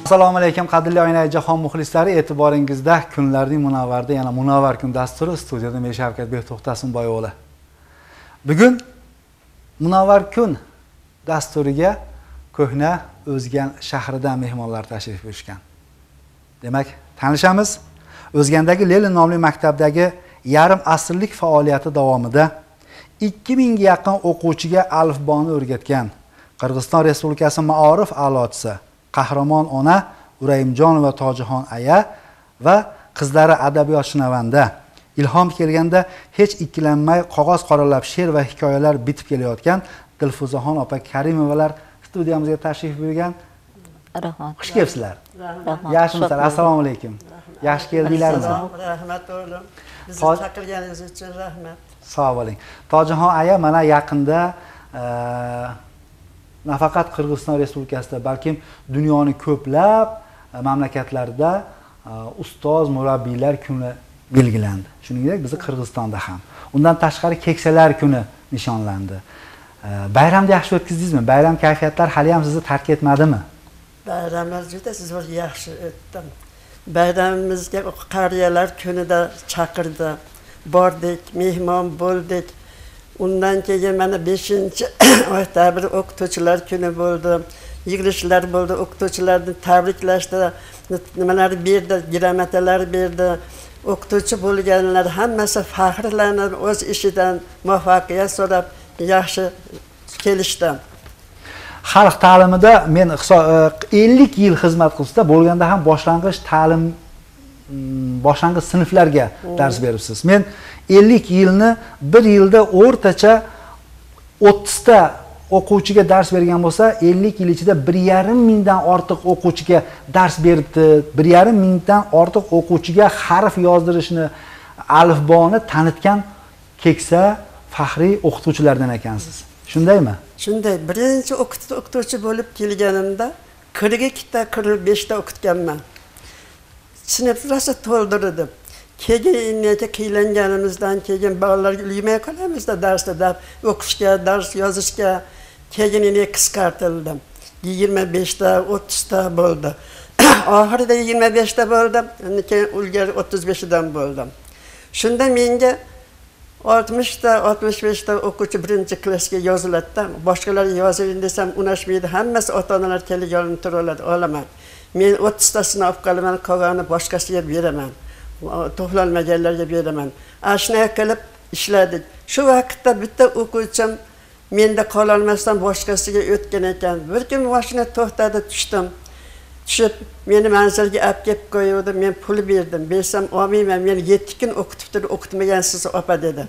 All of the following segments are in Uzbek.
Assalomu alaykum qadrli Oynai-Jahon muxlislari, e'tiboringizda kunlarning munavvarda yana Munavvar kun dasturi studiyada men Shavkatbek To'xtasinboy o'g'li. Bugun Munavvar kun dasturiga ko'hna O'zgan shahridan mehmonlar tashrif buyurishgan. Demak, tanishamiz. O'zgandagi Lenin nomli maktabdagi yarim asrlik faoliyati davomida 2000 ga yaqin o'quvchiga alifboni o'rgatgan Qirg'iziston Respublikasi Maorif a'lochisi Qahramon ona Urayimjonova Tojixon aya va qizlari adabiyotshinavanda ilhom kelganda hech ikkilanmay qog'oz qoralab she'r va hikoyalar bitib kelayotgan Dilfuzaxon opa Karimovalar studiyamizga tashrif buyurgan. Rahmat. Xush kelibsizlar. Yaxshimisizlar? Assalomu alaykum. Yaxshi keldinglarmi? Rahmat o'g'lim. Bizni chaqirganingiz uchun rahmat. Sog' bo'ling. Tojixon aya mana yaqinda nafaqat Qirg'iziston Respublikasida, balkim dunyoning ko'plab mamlakatlarida ustoz murabbiylar kuni belgilandi. Shuningdek, bizni Qirg'izistonda ham. Undan tashqari keksalar kuni nishonlandi. Bayramni yaxshi o'tkazdingizmi? Bayram kayfiyatlari hali ham sizni tark etmadimi? Bayramlar juda siz yaxshi o'tdi. Bayramimizga qariyalar kunida chaqirdi. Bordik, mehmon bo'ldik. Undan keyin mana 5-oktyabr o'qituvchilar kuni bo'ldi. Yig'ilishlar bo'ldi, o'qituvchilarni tabriklashdi, nimalar berdi, gramatalar berdi. O'qituvchi bo'lganlar hammasi faxrlanib, o'z ishidan muvaffaqiyat so'rab yaxshi kelishdi. Xalq ta'limida men 50 yil xizmat qilishda bo'lganda ham boshlang'ich ta'lim boshlang'ich sinflarga dars beribsiz. Men 50 yilni bir yilda o'rtacha 30 ta o'quvchiga dars bergan bo'lsa, 50 yil ichida 1,5 mingdan ortiq o'quvchiga dars beribdi. 1,5 mingdan ortiq o'quvchiga harf yozdirishni, alifboni tanitgan keksa faxriy o'qituvchilardan ekansiz. Shundaymi? Shunday. Birinchi o'qituvchi bo'lib kelganimda 42 ta, 45 ta o'qitganman. Sinflarni to'ldirdim. Keyin qiylanganimizdan keyin bolalarga ulgurmay qolamizda darsda o'qishga, dars yozishga keyin qisqartirdim. 25 ta, 30 ta bo'ldi. Oxirida 25 ta bo'ldi, keyin ulgari 35 dan bo'ldim. Shunda menga 60 ta, 65 ta o'quvchi birinchi klassga yoziladi. Boshqalar yoziling desam unashmaydi. Hammasi ota-onalar kelib yo'lini turoladi, olaman. Men 30 tasini olib qolaman, qolganini boshqasiga beraman. To'planmaganlarga beraman. Ashna qilib ishladik. Shu vaqtda bitta o'quvchim menda qola olmasdan boshqasiga o'tgan ekan. Bir kun mashina to'xtadi, tushdim. Tushib, meni manzilga olib kelib qo'ydi, men pul berdim. Bersam olmayman, men 7 kun o'qitib o'qitmagansiz opa dedi.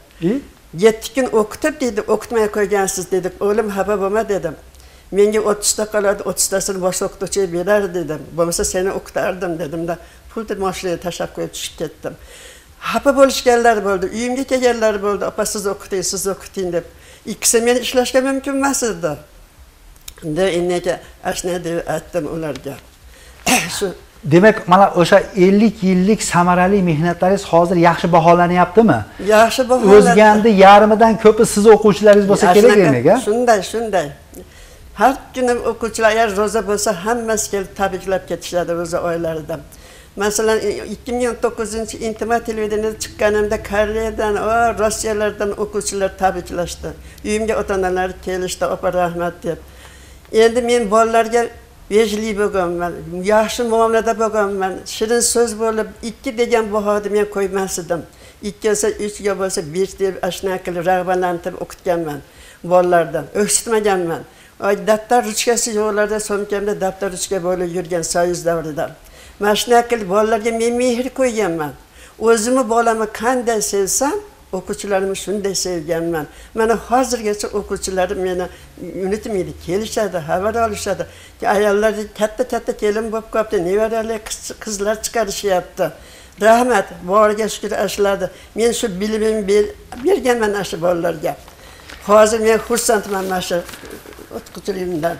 7 kun o'qitib dedi, o'qitmay qo'ygansiz dedi. O'g'lim xafa bo'lma dedim. Menga 30 ta qoladi, 30 tasini boshqa o'qituvchiga berar dedim. Bo'lmasa seni o'qitardim dedim-da. Pulni mashinaga tashlab qo'yib tushib ketdim. Xafa bo'lishganlar bo'ldi, uyimga kelganlar bo'ldi. Opa siz o'qiting, siz o'qiting deb. Ikkisi men ishlashga mumkin emas edi. Unda inneka ashna deb aytdim ularga. Shu demak, mana o'sha 50 yillik samarali mehnatlaringiz hozir yaxshi baholanyaptimi? Yaxshi baholanadi. O'zgandi yarmidan ko'pi siz o'quvchilaringiz bo'lsa kerak demak-a? Shunday. Har kuni o'quvchilar agar roza bo'lsa, hammasi kelib tabriklab ketishadi roza oylaridan. Masalan, 2009-intima televideniyada chiqqanimda Koreyadan, Rossiyalardan o'quvchilar tabriklashdi. Uyimga ota-onalar kelishdi, opa rahmat deb. Endi men bolalarga vejli bo'lganman, yaxshi muomalada bo'lganman. Shirin so'z bo'lib, 2 degan bahoni men qo'ymas edim. 2 bo'lsa 3 ga bo'lsa 5 deb ashna qilib rag'batlantirib o'qitganman bolalardan. O'qitmaganman. Daftar ruchkasi yo'qlarda so'mkamda daftar ruchka bo'lib yurgan soyuz davrida. Mana shunday qilib bolalarga men mehr qo'yganman. O'zimni bolamni qanday sevsam, o'quvchilarimni shunday sevganman. Mana hozirgacha o'quvchilarim meni unutmaydi, kelishadi, xabar olishadi. Ayollar katta kelin bo'lib qolibdi, nevarali qizlar chiqarishyapti. Rahmat, boriga shukr ashladi. Men shu bilimimni berganman shu bolalarga. Hozir men xursandman mana shu o'qituvchiligimdan.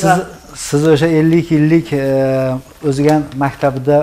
Siz o'sha 50 yillik O'zgan maktabida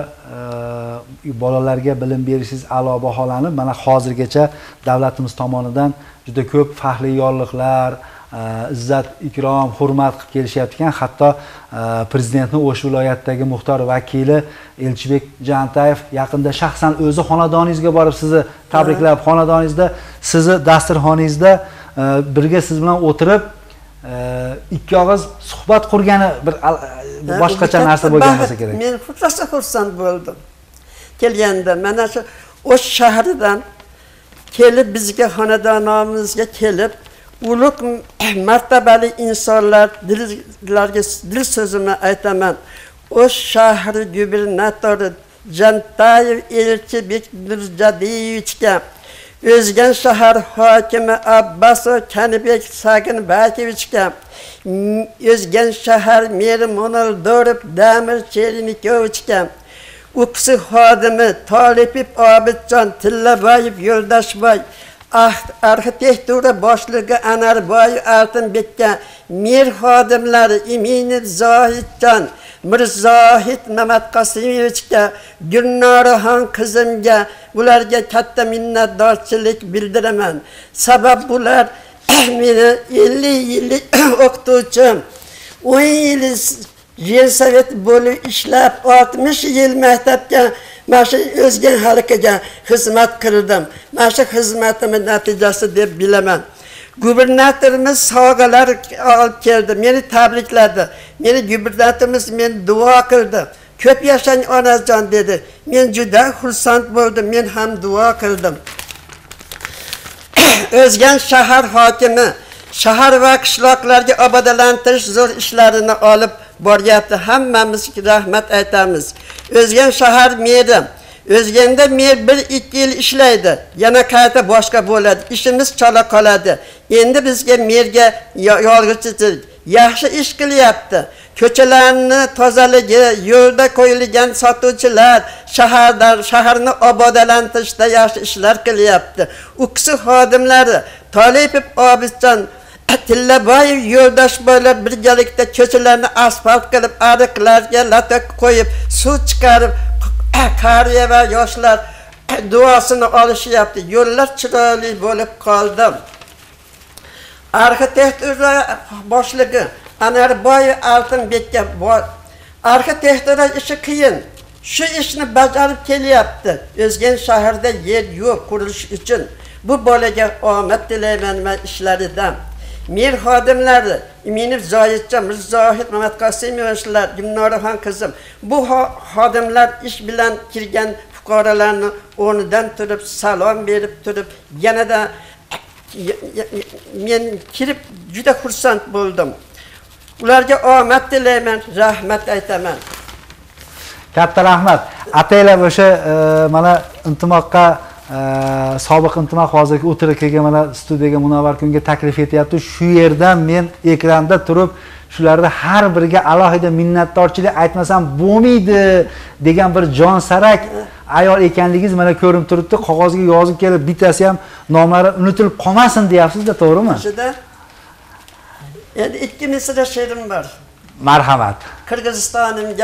bolalarga bilim berishingiz a'lo baholanib, mana hozirgacha davlatimiz tomonidan juda ko'p faxriy yorliqlar, izzat, ikrom, hurmat qilib kelishyapti ekan. Hatto prezidentning o'sha viloyatdagi muxtor vakili Elchibek Jantayev yaqinda shaxsan o'zi xonadoningizga borib sizni tabriklab, xonadoningizda, sizni dasturxoningizda birga siz bilan o'tirib ikki og'iz suhbat qurgani bir boshqacha narsa bo'lgan bo'lsa kerak. Men rosa xursand bo'ldim. Kelganda mana shu O'sh shahridan kelib bizga xonadonimizga kelib ulug' martabali insonlar dil so'zimni aytaman. O'sh shahri gubernatori Jantayev Elchibek Nurjadiyevichga, O'zgan shahar hokimi Abbasov Kanibek Saginbayevichga, O'zgan shahar meri Monoldorov Damir Chernikovichga, Uksi xodimi Tolipov Obidjon Tillaboyev Yo'ldoshboy, arxitektura boshlig'i Anarboy Altinbekka, mer xodimlari Iminov Zohidjon, Mirzohid Mamatqasimovichga, Gulnoraxon qizimga, bularga katta minnatdorchilik bildiraman. Sabab bular meni 50 yillik o'qituvchim, 10 yil Yelsavet bo'lib ishlab 60 yil maktabga mana shu O'zgan xalqiga xizmat qildim. Mana shu xizmatimning natijasi deb bilaman. Gubernatorimiz sovg'alar olib keldi, meni tabrikladi. Meni gubernatorimiz men duo qildi. Ko'p yashang onajon dedi. Men juda xursand bo'ldim, men ham duo qildim. O'zgan shahar hokimi shahar va qishloqlarga obodalantirish zo'r ishlarini olib boryapti. Hammamizga rahmat aytamiz. O'zgan shahar meri, O'zganda mer 1-2 yil ishlaydi, yana qayta boshqa bo'ladi. Ishimiz chala qoladi. Endi bizga merga yolg'izchilik, yaxshi ish qilyapti. Ko'chalarni tozaligi, yo'lda qo'yilgan sotuvchilar, shaharni obodalantirishda yaxshi ishlar qilyapti. Uksi xodimlari Tolipov Obidjon Tillaboyev Yo'ldoshboylar birgalikda ko'chalarni asfalt qilib, ariqlarga latak qo'yib, suv chiqarib, qariya va yoshlar duosini olishyapti. Yo'llar chiroyli bo'lib qoldi. Arxitektura boshlig'i Anarboy Altinbekka, arxitektura ishi qiyin. Shu ishni bajarib kelyapti. O'zgan shaharda yer yo'q qurilish uchun. Bu bolaga omad tilayman va ishlaridan. Mer xodimlari Iminov Zohidjon, Mirzohid Mamatqasimovichlar, Gulnoraxon qizim. Bu xodimlar ish bilan kirgan fuqarolarni o'rnidan turib salom berib turib, yanada men kirib juda xursand bo'ldim. Ularga omad tilayman, rahmat aytaman. Katta rahmat. Ataylar o'sha mana intimoqqa sobiq intimoq hozirgi o'tirikka mana studiyaga Munavvar kunga taklif etyapti. Shu yerdan men ekranda turib, shularda har biriga alohida minnatdorchilik aytmasam bo'lmaydi degan bir jonsarak ayol ekanligingiz mana ko'rinib turibdi. Qog'ozga yozib kelib, bittasi ham nomlari unutilib qolmasin deyapsiz-da, to'g'rimi? Shunda endi 2 misra she'rim bor. Marhamat. Qirg'izistonimga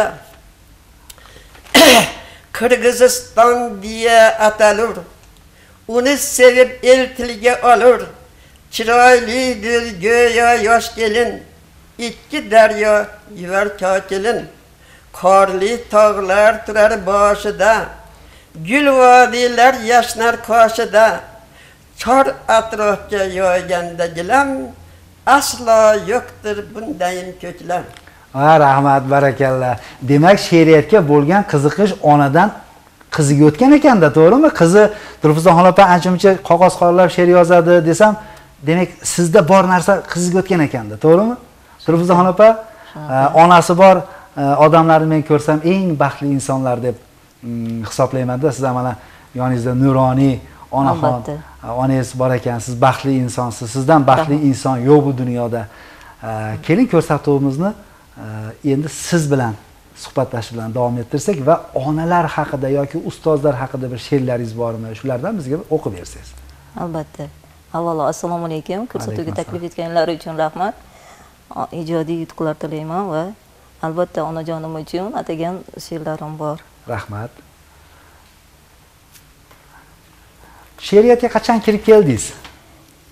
Qirg'iziston diye atalur. Uni sevib el tiliga olur. Chiroylidir go'yo yosh kelin. 2 daryo yuvar kokilin. Qorli tog'lar turar boshida. Gul vodiylar yashnar qoshida. Chor atrofga yoyganda gilam. Aslo yo'qdir bundayin ko'klam. Rahmat, barakalla. Demak, she'riyatga bo'lgan qiziqish onadan qiziga o'tgan ekanda, to'g'rimi? Qizi Dilfuzaxon opa ancha-muncha qog'oz qorlab she'r yozadi desam, demak sizda bor narsa qiziga o'tgan ekanda, to'g'rimi? Dilfuzaxon opa, onasi bor odamlarni men ko'rsam eng baxtli insonlar deb hisoblayman-da. Siz mana yoningizda nuroniy onaxon, onangiz bor ekan, siz baxtli insonsiz. Sizdan baxtli inson yo'q bu dunyoda. Keling ko'rsatuvimizni endi siz bilan suhbatlashish bilan davom ettirsak va onalar haqida yoki ustozlar haqida bir she'rlaringiz bormi? Shulardan bizga o'qib bersangiz. Albatta. Avvalo assalomu alaykum. Ko'rsatuvga taklif etganlar uchun rahmat. Ijodiy yutuqlar tilayman va albatta onajonim uchun atagan she'rlarim bor. Rahmat. She'riyatga qachon kirib keldingiz?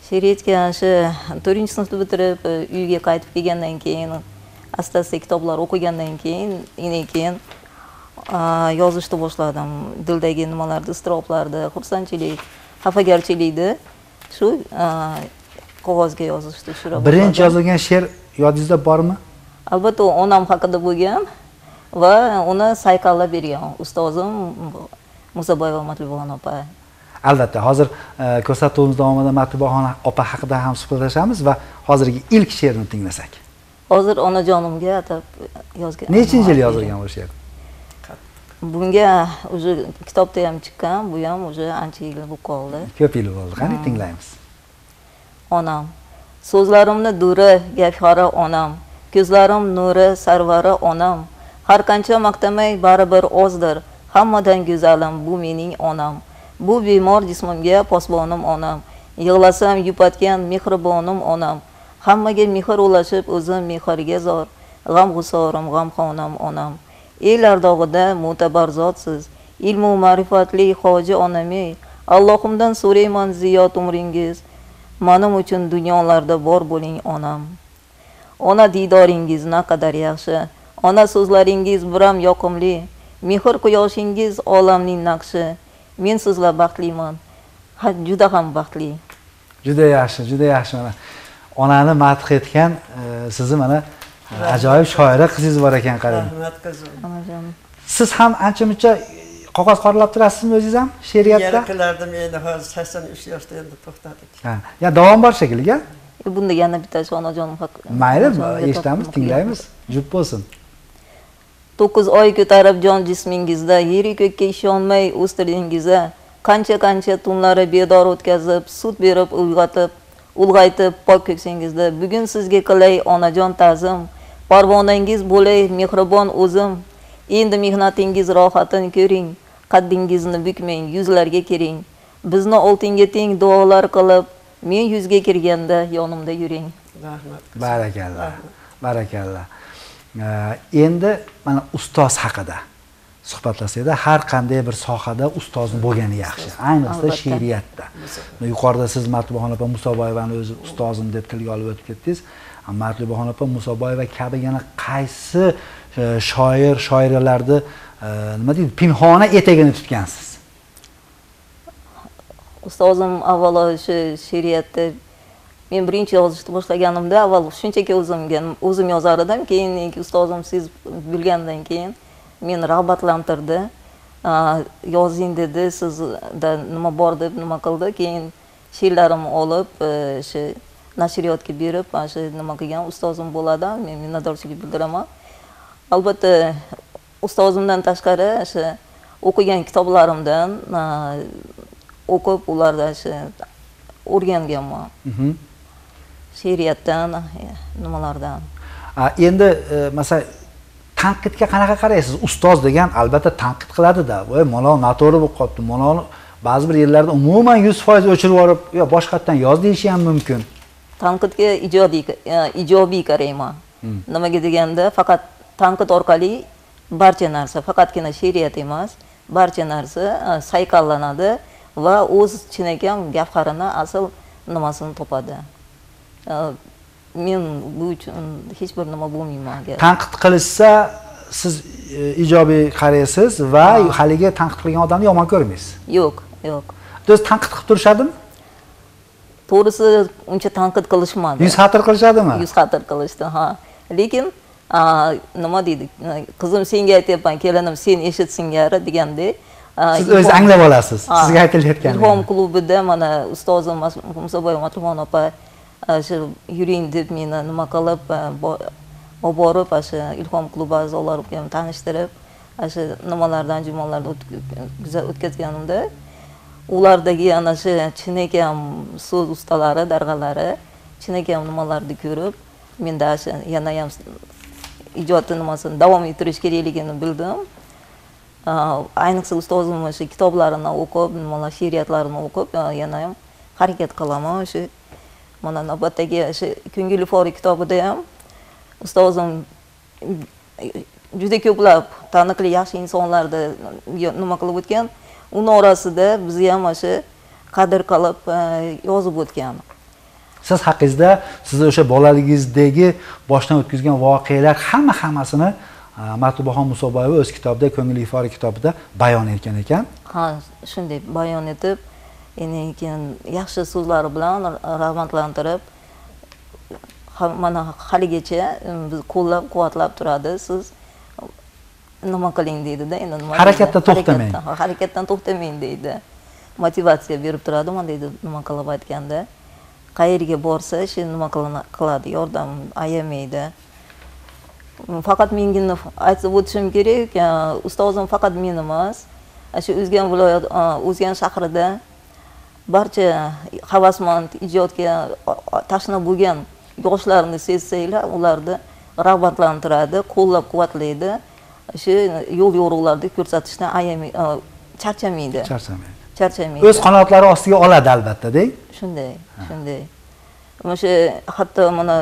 she'riyatga shu 4-sinfni bitirib uyga qaytib kelgandan keyin asta-asta kitoblar o'qigandan keyin yozishni boshladim. Dildagi nimalarni, iztiroblarni, xursandchilik, xafagarchilikni shu qog'ozga yozishni tushira boshladim. Birinchi yozilgan she'r yodingizda bormi? Albatta, onam haqida bo'lgan va uni sayqallab bergan ustozim Musaboyeva Matluboxon opa. Albatta, hozir ko'rsatuvimiz davomida Matluboxon opa haqida ham suhbatlashamiz va hozirgi ilk she'rni tinglasak. Hozir onajonimga atab yozgan. Nechinchi yil yozilgan bu she'r? Bunga o'zi kitobda ham chiqqan, bu ham o'zi ancha yil bo'lib qoldi. Ko'p yil bo'ldi. Qani tinglaymiz. Onam. So'zlarimni duri, gavhari onam. Ko'zlarim nuri, sarvari onam. Har qancha maqtamay baribir ozdir. Hammadan go'zalim bu mening onam. Bu bemor jismimga posbonim onam. Yig'lasam yupatgan mehribonim onam. Hammaga mehr ulashib o'zim mehrga zor. G'am g'usorim, g'amxonam onam. El ardog'ida mo'tabar zotsiz. Ilmu ma'rifatli hoji onam-ey. Allohimdan so'rayman ziyod umringiz. Mening uchun dunyolarda bor bo'ling onam. Ona didoringiz naqadar yaxshi. Ona so'zlaringiz biram yoqimli. Mehr quyoshingiz olamning naqshi. Men sizlar baxtliman. Juda ham baxtli. Juda yaxshi, juda yaxshi. Mana onani madh etgan sizni mana ajoyib shoira qizingiz bor ekan, qarang. Rahmat qizim. Onajon. Siz ham ancha-muncha qog'oz qoralab turasizmi o'zingiz ham she'riyatda? Yana qilardim, endi hozir 83 yoshda endi to'xtadik. Ha, ya davom bor shekilli-ga? Bunda yana bittasi onajonim haqida. Mayli, eshitamiz, tinglaymiz. Jup bo'lsin. 9 oy ko'tarib jon jismingizda, yer ko'kka ishonmay o'stirdingiz-a. Qancha tunlari bedor o'tkazib, sut berib ulg'aytib pok ko'ksingizda. Bugun sizga qilay onajon ta'zim. Parvonangiz bo'lay mehribon o'zim. Endi mehnatingiz rohatini ko'ring. Qaddingizni bukmang, yuzlarga kiring. Bizni oltinga teng duolar qilib, men yuzga kirganda yonimda yuring. Rahmat. Barakallah. Barakallah. Endi mana ustoz haqida suhbatlashsakda, har qanday bir sohada ustozni bo'lgani yaxshi, ayniqsa she'riyatda. Yuqorida siz Matluboxon opa Musaboyevani o'zi ustozim deb tilga olib o'tib ketdingiz. Matluboxon opa Musaboyeva kabi yana qaysi shoirlarni nima deydi, pinhona etagini tutgansiz? Ustozim avvalo shu she'riyatda men birinchi yozishni boshlaganimda avval shunchaki o'zim yozar edim, keyin ustozim siz bilgandan keyin meni rag'batlantirdi. Yozing dedi, sizda nima bor deb nima qildi. Keyin she'rlarimni olib shu nashriyotga berib, shu nima qilgan ustozim bo'ladi. Men minnatdorchilik bildiraman. Albatta ustozimdan tashqari shu o'qigan kitoblarimdan o'qib ulardan shu o'rganganman. She'riyatdan, nimalardan. Endi masalan tanqidga qanaqa qaraysiz? Ustoz degan albatta tanqid qiladi-da. Voy, mana noto'g'ri bo'lib qolibdi. Mana ba'zi bir yerlarda umuman 100% o'chirib yuborib, yo boshqatdan yoz deyishi ham mumkin. Tanqidga ijobiy qarayman. Nimaga deganda, faqat tanqid orqali barcha narsa, faqatgina she'riyat emas, barcha narsa sayqallanadi va o'z chinakam gavharini, asl nimasini topadi. Men bu uchun hech bir nima bo'lmayman. Tanqid qilishsa, siz ijobiy qaraysiz va haligi tanqid qilgan odamni yomon ko'rmaysiz. Yo'q. O'zi tanqid qilib turishadimi? To'g'risi, uncha tanqid qilishmadi. 100 xatir qilishadimi? 100 xatir qilishdi, ha. Lekin nima deydi? Qizim senga aytyapman, kelinim sen eshit singari degandek. Siz o'zingiz anglab olasiz. Sizga aytilayotgan. Ilhom klubida mana ustozim Musaboyeva Matluboxon opa shu yuring deb meni nima qilib olib borib, shu Ilhom klubi a'zolari bilan tanishtirib, shu nimalardan jumlalarni o'tkazganimda, ulardagi ana shu chinakam so'z ustalari, darg'alari, chinakam nimalarni ko'rib, menda shu yana ham ijod nimasini davom ettirish kerakligini bildim. Ayniqsa ustozimning shu kitoblarini o'qib, nimalar she'riyatlarini o'qib, yana ham harakat qilaman. Shu mana navbatdagi shu Ko'ngil ifori kitobida ham ustozim juda ko'plab taniqli yaxshi insonlarni nima qilib o'tgan. Uning orasida biz ham shu qadr qilib yozib o'tgan. Siz haqingizda sizni o'sha bolaligingizdagi boshdan o'tkazgan voqealar hammasini Matlubaxon Musoboyeva o'z kitobida, Ko'ngil ifori kitobida bayon etgan ekan. Ha, shunday bayon etib, keyin yaxshi so'zlari bilan rag'batlantirib, mana haligacha biz qo'llab-quvvatlab turadi. Siz nima qiling deydi-da, endi nima harakatdan to'xtamang. Harakatdan to'xtamang deydi. Motivatsiya berib turadi, mana deydi, nima qilib aytganda, qayerga borsa, shu nima qiladi, yordam ayamaydi. Faqat mengina aytib o'tishim kerak, ustozim faqat men emas, shu O'zgan viloyat, O'zgan shahrida barcha havasmand ijodga tashna bo'lgan yoshlarni sezsanglar, ularni rag'batlantiradi, qo'llab-quvvatlaydi. Shu yo'l yo'riqlarni ko'rsatishdan charchamaydi. Charchamaydi. O'z qanotlari ostiga oladi albatta-da. Shunday. O'sha hatto mana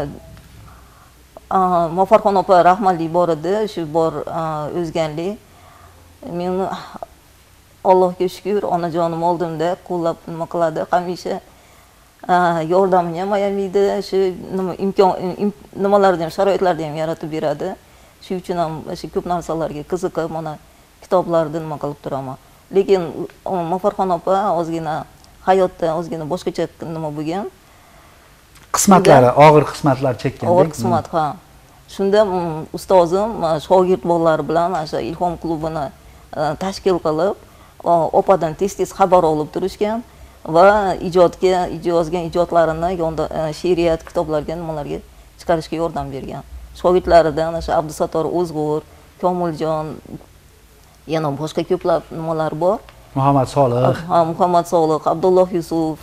Mufarxon opa rahmatli bor edi, shu bor o'zganlik. Meni Allohga shukr, onajonim oldimda qo'llab nima qiladi, hamisha yordamini ham ayamaydi, shu nimalarni ham, sharoitlarni ham yaratib beradi. Shu uchun ham shu ko'p narsalarga qiziqib, mana kitoblarni nima qilib turaman. Lekin Mufarxon opa ozgina hayotda ozgina boshqacha nima bo'lgan. Qismatlari, og'ir qismatlar chekkandek. Og'ir qismat, ha. Shunda ustozim shogird bolalar bilan o'sha Ilhom klubini tashkil qilib, opadan tez-tez xabar olib turishgan va yozgan ijodlarini she'riyat kitoblarga, nimalarga chiqarishga yordam bergan. Shogirdlaridan o'sha Abdusattor O'zg'ur, Komiljon, yana boshqa ko'plab nimalar bor. Muhammad Solih, Abdulloh Yusuf,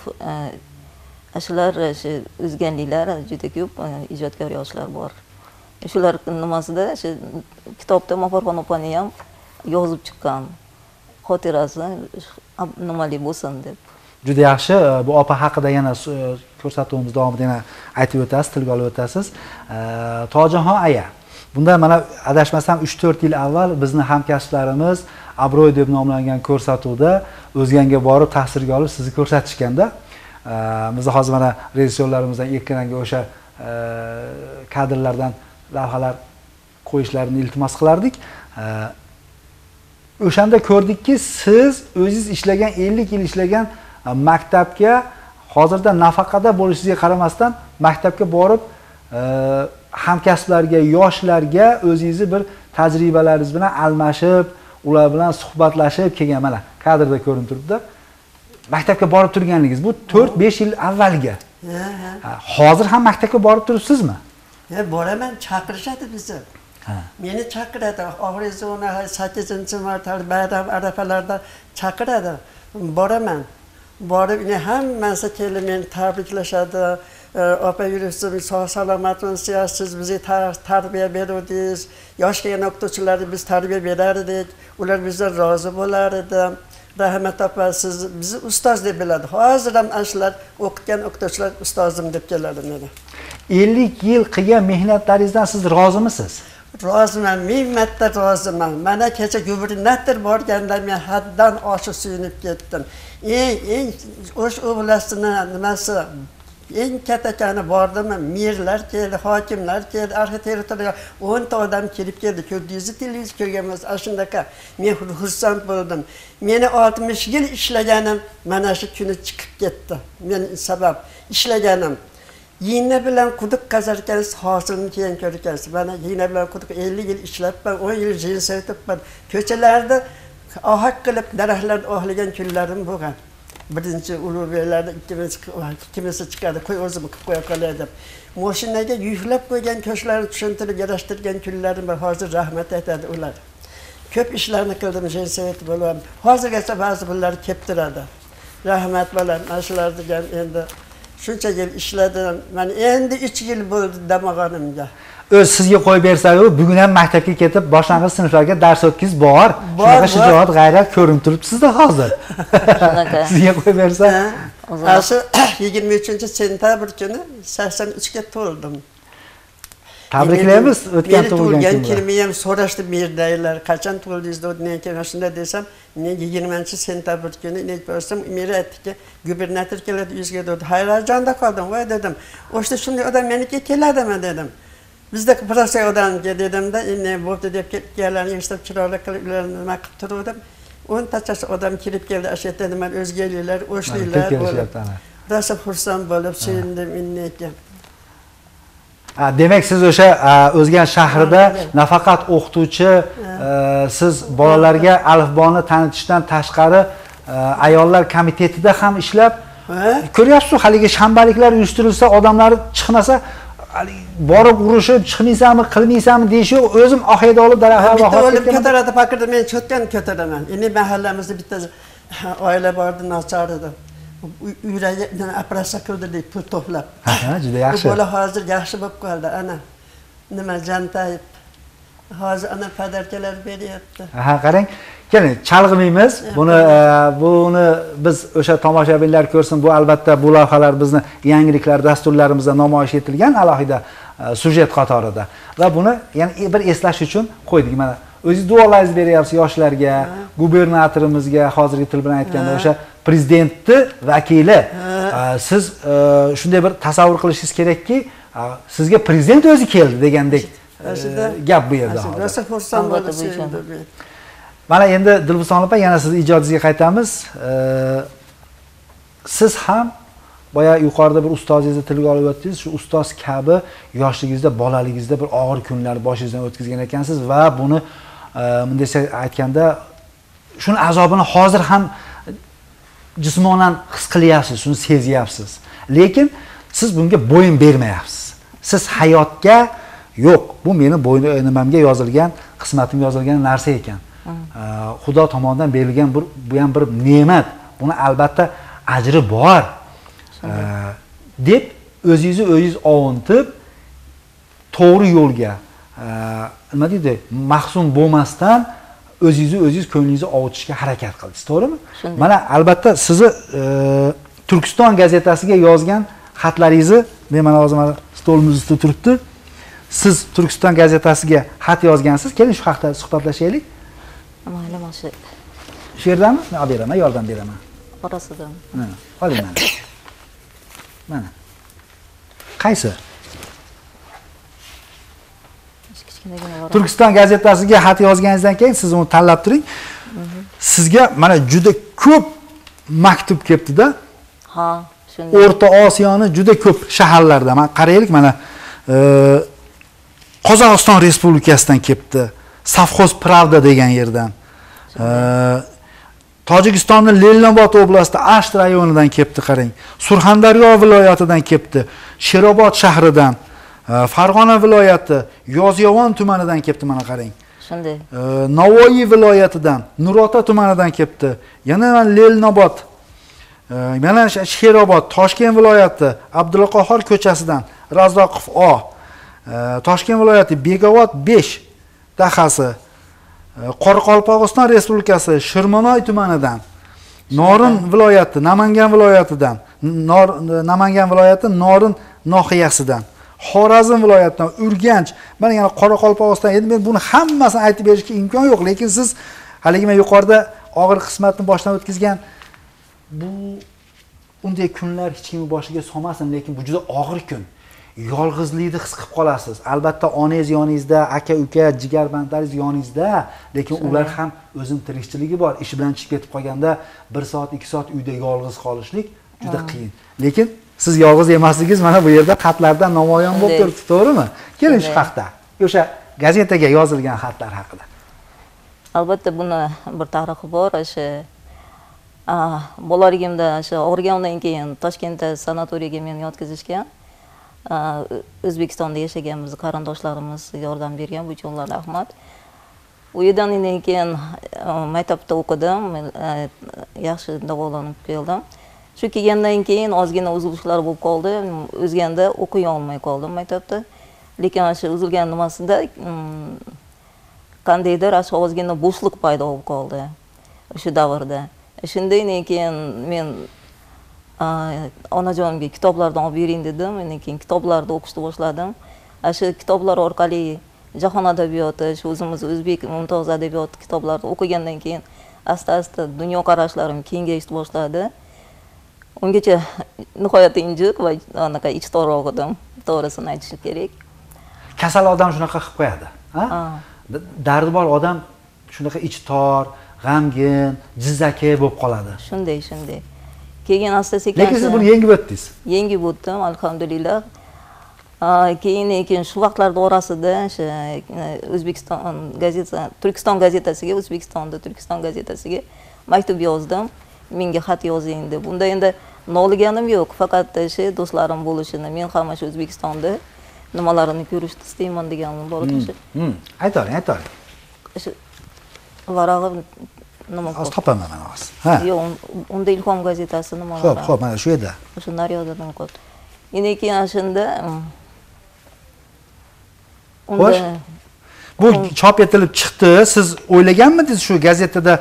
shular o'zganliklar juda ko'p ijodkor yoshlar bor. Shular nimasida shu kitobda Mufarxon opani ham yozib chiqqan. Xotirasi nimali bo'lsin deb. Juda yaxshi. Bu opa haqida yana ko'rsatuvimiz davomida yana aytib o'tasiz, tilga olib o'tasiz. Tojixon aya. Bunda mana adashmasam 3-4 yil avval bizni hamkasblarimiz Abro'y deb nomlangan ko'rsatuvda O'zganga borib ta'sirga olib sizni ko'rsatishganda, biz hozir mana rejissyorlarimizdan ekranga o'sha kadrlardan lavhalar qo'yishlarini iltimos qilardik. O'shanda ko'rdikki, siz o'zingiz ishlagan 50 yil ishlagan maktabga hozirda nafaqada bo'lishingizga qaramasdan maktabga borib hamkasblarga, yoshlarga o'zingizni bir tajribalaringiz bilan almashib, ular bilan suhbatlashib kelgan, mana kadrda ko'rinib turibdi. Maktabga borib turganligingiz bu 4-5 yil avvalga. Hozir ham maktabga borib turibsizmi? Boraman, chaqirishadi bizni. Meni chaqiradi, oxirgi zona 8-marta bayram arafalarda chaqiradi. Boraman. Borib, hammasi kelib meni tabriklashadi. Opa yuribsiz, sog' salomatmisiz, siz bizga tarbiya berdingiz. Yosh kelgan o'qituvchilarga biz tarbiya berar edik. Ular bizdan rozi bo'lar edi. Rahmat opa, siz bizni ustoz deb biladi. Hozir ham ashlar o'qitgan o'qituvchilar ustozim deb keladi meni. 50 yil qilgan mehnatlaringizdan siz rozimisiz? Roziman, ming marta roziman. Mana kecha gubernator borganda men haddan oshiq suyunib ketdim. Eng o'sha oblasini nimasi eng katakani bordimi? Merlar keldi, hokimlar keldi, arxitektorlar 10 ta odam kelib keldi. Ko'rdingiz, televizion ko'rganmiz, ashundaqa. Men xursand bo'ldim. Meni 60 yil ishlaganim mana shu kuni chiqib ketdi. Men sabab ishlaganim. Yig'na bilan quduq qazarkansiz, hosilni keyin ko'rkansiz. Mana yig'na bilan quduq 50 yil ishlabman, 10 yil jinsiy o'tibman. Ko'chalarda ohak qilib daraxtlarni ohlagan kunlarim bo'lgan. Birinchi ulug'beklarda ikkimisi chiqadi, qo'y o'zim qilib qo'ya qolay deb. Mashinaga yuklab qo'ygan ko'chlarni tushuntirib, yarashtirgan kunlarim bor. Hozir rahmat aytadi ular. Ko'p ishlarni qildim, jinsiy bo'lib. Hozirgacha ba'zi bunlar kelib turadi. Rahmat bilan ashlar degan endi shuncha yil ishladim. Men endi 3 yil bo'ldi damog'animga. Sizga qo'yib bersa-ku, bugun ham maktabga ketib, boshlang'ich sinflarga dars o'tkiz bor. Shunaqa shijoat, g'ayrat ko'rinib turibsiz-da hozir. Sizga qo'yib bersa, hozir 23-sentabr kuni 83 ga to'ldim. Tabriklaymiz o'tgan tug'ilgan kunlar. kunlar. Kelmay ham so'rashdi merdaylar, qachon tug'ildingiz deb shunda desam, men 20-sentabr kuni nech bo'lsam, meri aytdiki, gubernator keladi uyingizga dedi. Hayrajonda qoldim, voy dedim. O'shda shunday odam meniga keladimi dedim. Bizda birorta odamga dedimda, "Ne bo'ldi?" deb kelganlarni eshitib chiroyli qilib ularni nima qilib turdim. 10 tacha odam kirib keldi, ashyoda nima o'zgaliklar, o'shliklar bo'lib. Rosa xursand bo'lib, sevindim inneki. Demak, siz o'sha O'zgan shahrida nafaqat o'qituvchi, siz bolalarga alifboni tanitishdan tashqari ayollar komitetida ham ishlab, ko'ryapsiz-ku, haligi shanbaliklar uyushtirilsa, odamlar chiqmasa, borib urushib, chiqmaysanmi, qilmaysanmi deyishi, o'zim ohayda olib daraxtlarga bitta olib ko'taradi, pakirda men cho'tkan ko'taraman. Endi mahallamizda bitta oila bordi, nachar edi. Yuragi operatsiya qildi deb pul to'plab. Juda yaxshi. Bola hozir yaxshi bo'lib qoldi, ana. Nima jantayib. Hozir ana padarkalar beryapti. Qarang, keling, chalg'imaymiz. Buni biz o'sha tomoshabinlar ko'rsin. Bu albatta bu lavhalar bizni yangiliklar dasturlarimizda namoyish etilgan alohida sujet qatorida. Va buni yana bir eslash uchun qo'ydik. Mana o'zingiz duolaringizni beryapsiz yoshlarga, gubernatorimizga, hozirgi til bilan aytganda o'sha prezidentni vakili. Siz shunday bir tasavvur qilishingiz kerakki, sizga prezident o'zi keldi degandek gap bu yerda. Rosa xursand bo'ldim. Mana endi Dilfuson opa, yana sizni ijodingizga qaytamiz. Siz ham boya yuqorida bir ustozingizni tilga olib o'tdingiz. Shu ustoz kabi yoshligingizda, bolaligingizda bir og'ir kunlar boshingizdan o'tkazgan ekansiz va buni bunday aytganda shuni azobini hozir ham jismonan his qilyapsiz, shuni sezyapsiz. Lekin siz bunga bo'yin bermayapsiz. Siz hayotga yo'q, bu meni bo'ynimga yozilgan, qismatim yozilgan narsa ekan. Xudo tomonidan berilgan bu ham bir ne'mat. Buni albatta ajri bor. Deb o'zingiz ovunib, to'g'ri yo'lga nima deydi, mahzun bo'lmasdan o'zingiz ko'nglingizni ovutishga harakat qildingiz, to'g'rimi? Mana albatta sizni Turkiston gazetasiga yozgan xatlaringizni men mana hozir stolimizda ustida turibdi. Siz Turkiston gazetasiga xat yozgansiz. Keling shu haqda suhbatlashaylik. Mayli, mana shu yerdami? Men olib beraman, yordam beraman. Orasidan. Oling mana. Mana. Qaysi? Turkiston gazetasiga xat yozganingizdan keyin siz uni tanlab turing. Sizga mana juda ko'p maktub kelibdi-da. Ha, shunday. O'rta Osiyoni juda ko'p shaharlardan. Mana qaraylik, mana Qozog'iston Respublikasidan kelibdi. Savxoz Pravda degan yerdan. Tojikistonning Lelnobod oblasti Asht rayonidan kelibdi, qarang. Surxondaryo viloyatidan kelibdi. Sherobod shahridan, Farg'ona viloyati Yozyovon tumanidan kelibdi, mana qarang. Shunday. Navoiy viloyatidan, Nurota tumanidan kelibdi. Yana Lelnobod, mana Sherobod, Toshkent viloyati Abdulqahhor ko'chasidan Razzoqov O. Toshkent viloyati Begobod 5 dahasi, Qoraqalpog'iston Respublikasi Shirmonoy tumanidan, Norin viloyati Namangan viloyatidan, Namangan viloyati Norin nohiyasidan, Xorazm viloyatidan, Urganch, mana yana Qoraqalpog'iston. Endi men buni hammasini aytib berishga imkon yo'q, lekin siz haligi men yuqorida og'ir qismatni boshdan o'tkazgan bu unday kunlar hech kimning boshiga solmasin, lekin bu juda og'ir kun. Yolg'izlikni his qilib qolasiz. Albatta onangiz yoningizda, aka-uka, jigarbandlaringiz yoningizda, lekin ular ham o'zining tirikchiligi bor. Ish bilan chiqib ketib qolganda 1 soat, 2 soat uyda yolg'iz qolishlik juda qiyin. Lekin siz yolg'iz emasligingiz mana bu yerda xatlardan namoyon bo'lib turibdi, to'g'rimi? Keling shu haqda, o'sha gazetaga yozilgan xatlar haqida. Albatta buni bir tarixi bor. O'sha bolaligimda o'sha og'rigandan keyin Toshkentda sanatoriyga meni yotqizishgan. O'zbekistonda yashaganmiz qarindoshlarimiz yordam bergan, bu uchun ularga rahmat. U yerdan keyin maktabda o'qidim, yaxshi davolanib keldim. Shu kelgandan keyin ozgina uzilishlar bo'lib qoldi. O'zganda o'qiy olmay qoldim maktabda. Lekin o'sha uzilgan nimasida qandaydir ozgina bo'shliq paydo bo'lib qoldi o'sha davrda. Shundan keyin men onajonimga kitoblardan olib bering dedim. Men keyin kitoblarni o'qishni boshladim. shu kitoblar orqali jahon adabiyoti, shu o'zimiz o'zbek mumtoz adabiyot kitoblarini o'qigandan keyin asta-asta dunyoqarashlarim kengayishni boshladi. Ungacha nihoyatda injiq va anaqa ichtorroq edim, to'g'risini aytish kerak. Kasal odam shunaqa qilib qo'yadi, ha? Dardi bor odam shunaqa ichi tor, g'amgin, jizzaki bo'lib qoladi. Shunday. Keyin asta-sekin Lekin siz buni yengib o'tdingiz. Yengib o'tdim, alhamdulillah. Keyin shu vaqtlarda orasida o'sha O'zbekiston gazetasi, Turkiston gazetasiga, O'zbekistonda Turkiston gazetasiga maktub yozdim. Menga xat yozing deb. Unda endi noliganim yo'q, faqat o'sha do'stlarim bo'lishini, men ham o'sha O'zbekistonda nimalarini ko'rishni istayman deganim bor edi. Aytavering. O'sha varag'im nima Hozir topaman mana hozir. Ha. Yo'q, unda Ilhom gazetasi nimalar. Xo'p, mana shu yerda. O'sha naryodadan qoldi. Endi keyin shunda Xo'sh. Bu chop etilib chiqdi. Siz o'ylaganmidingiz shu gazetada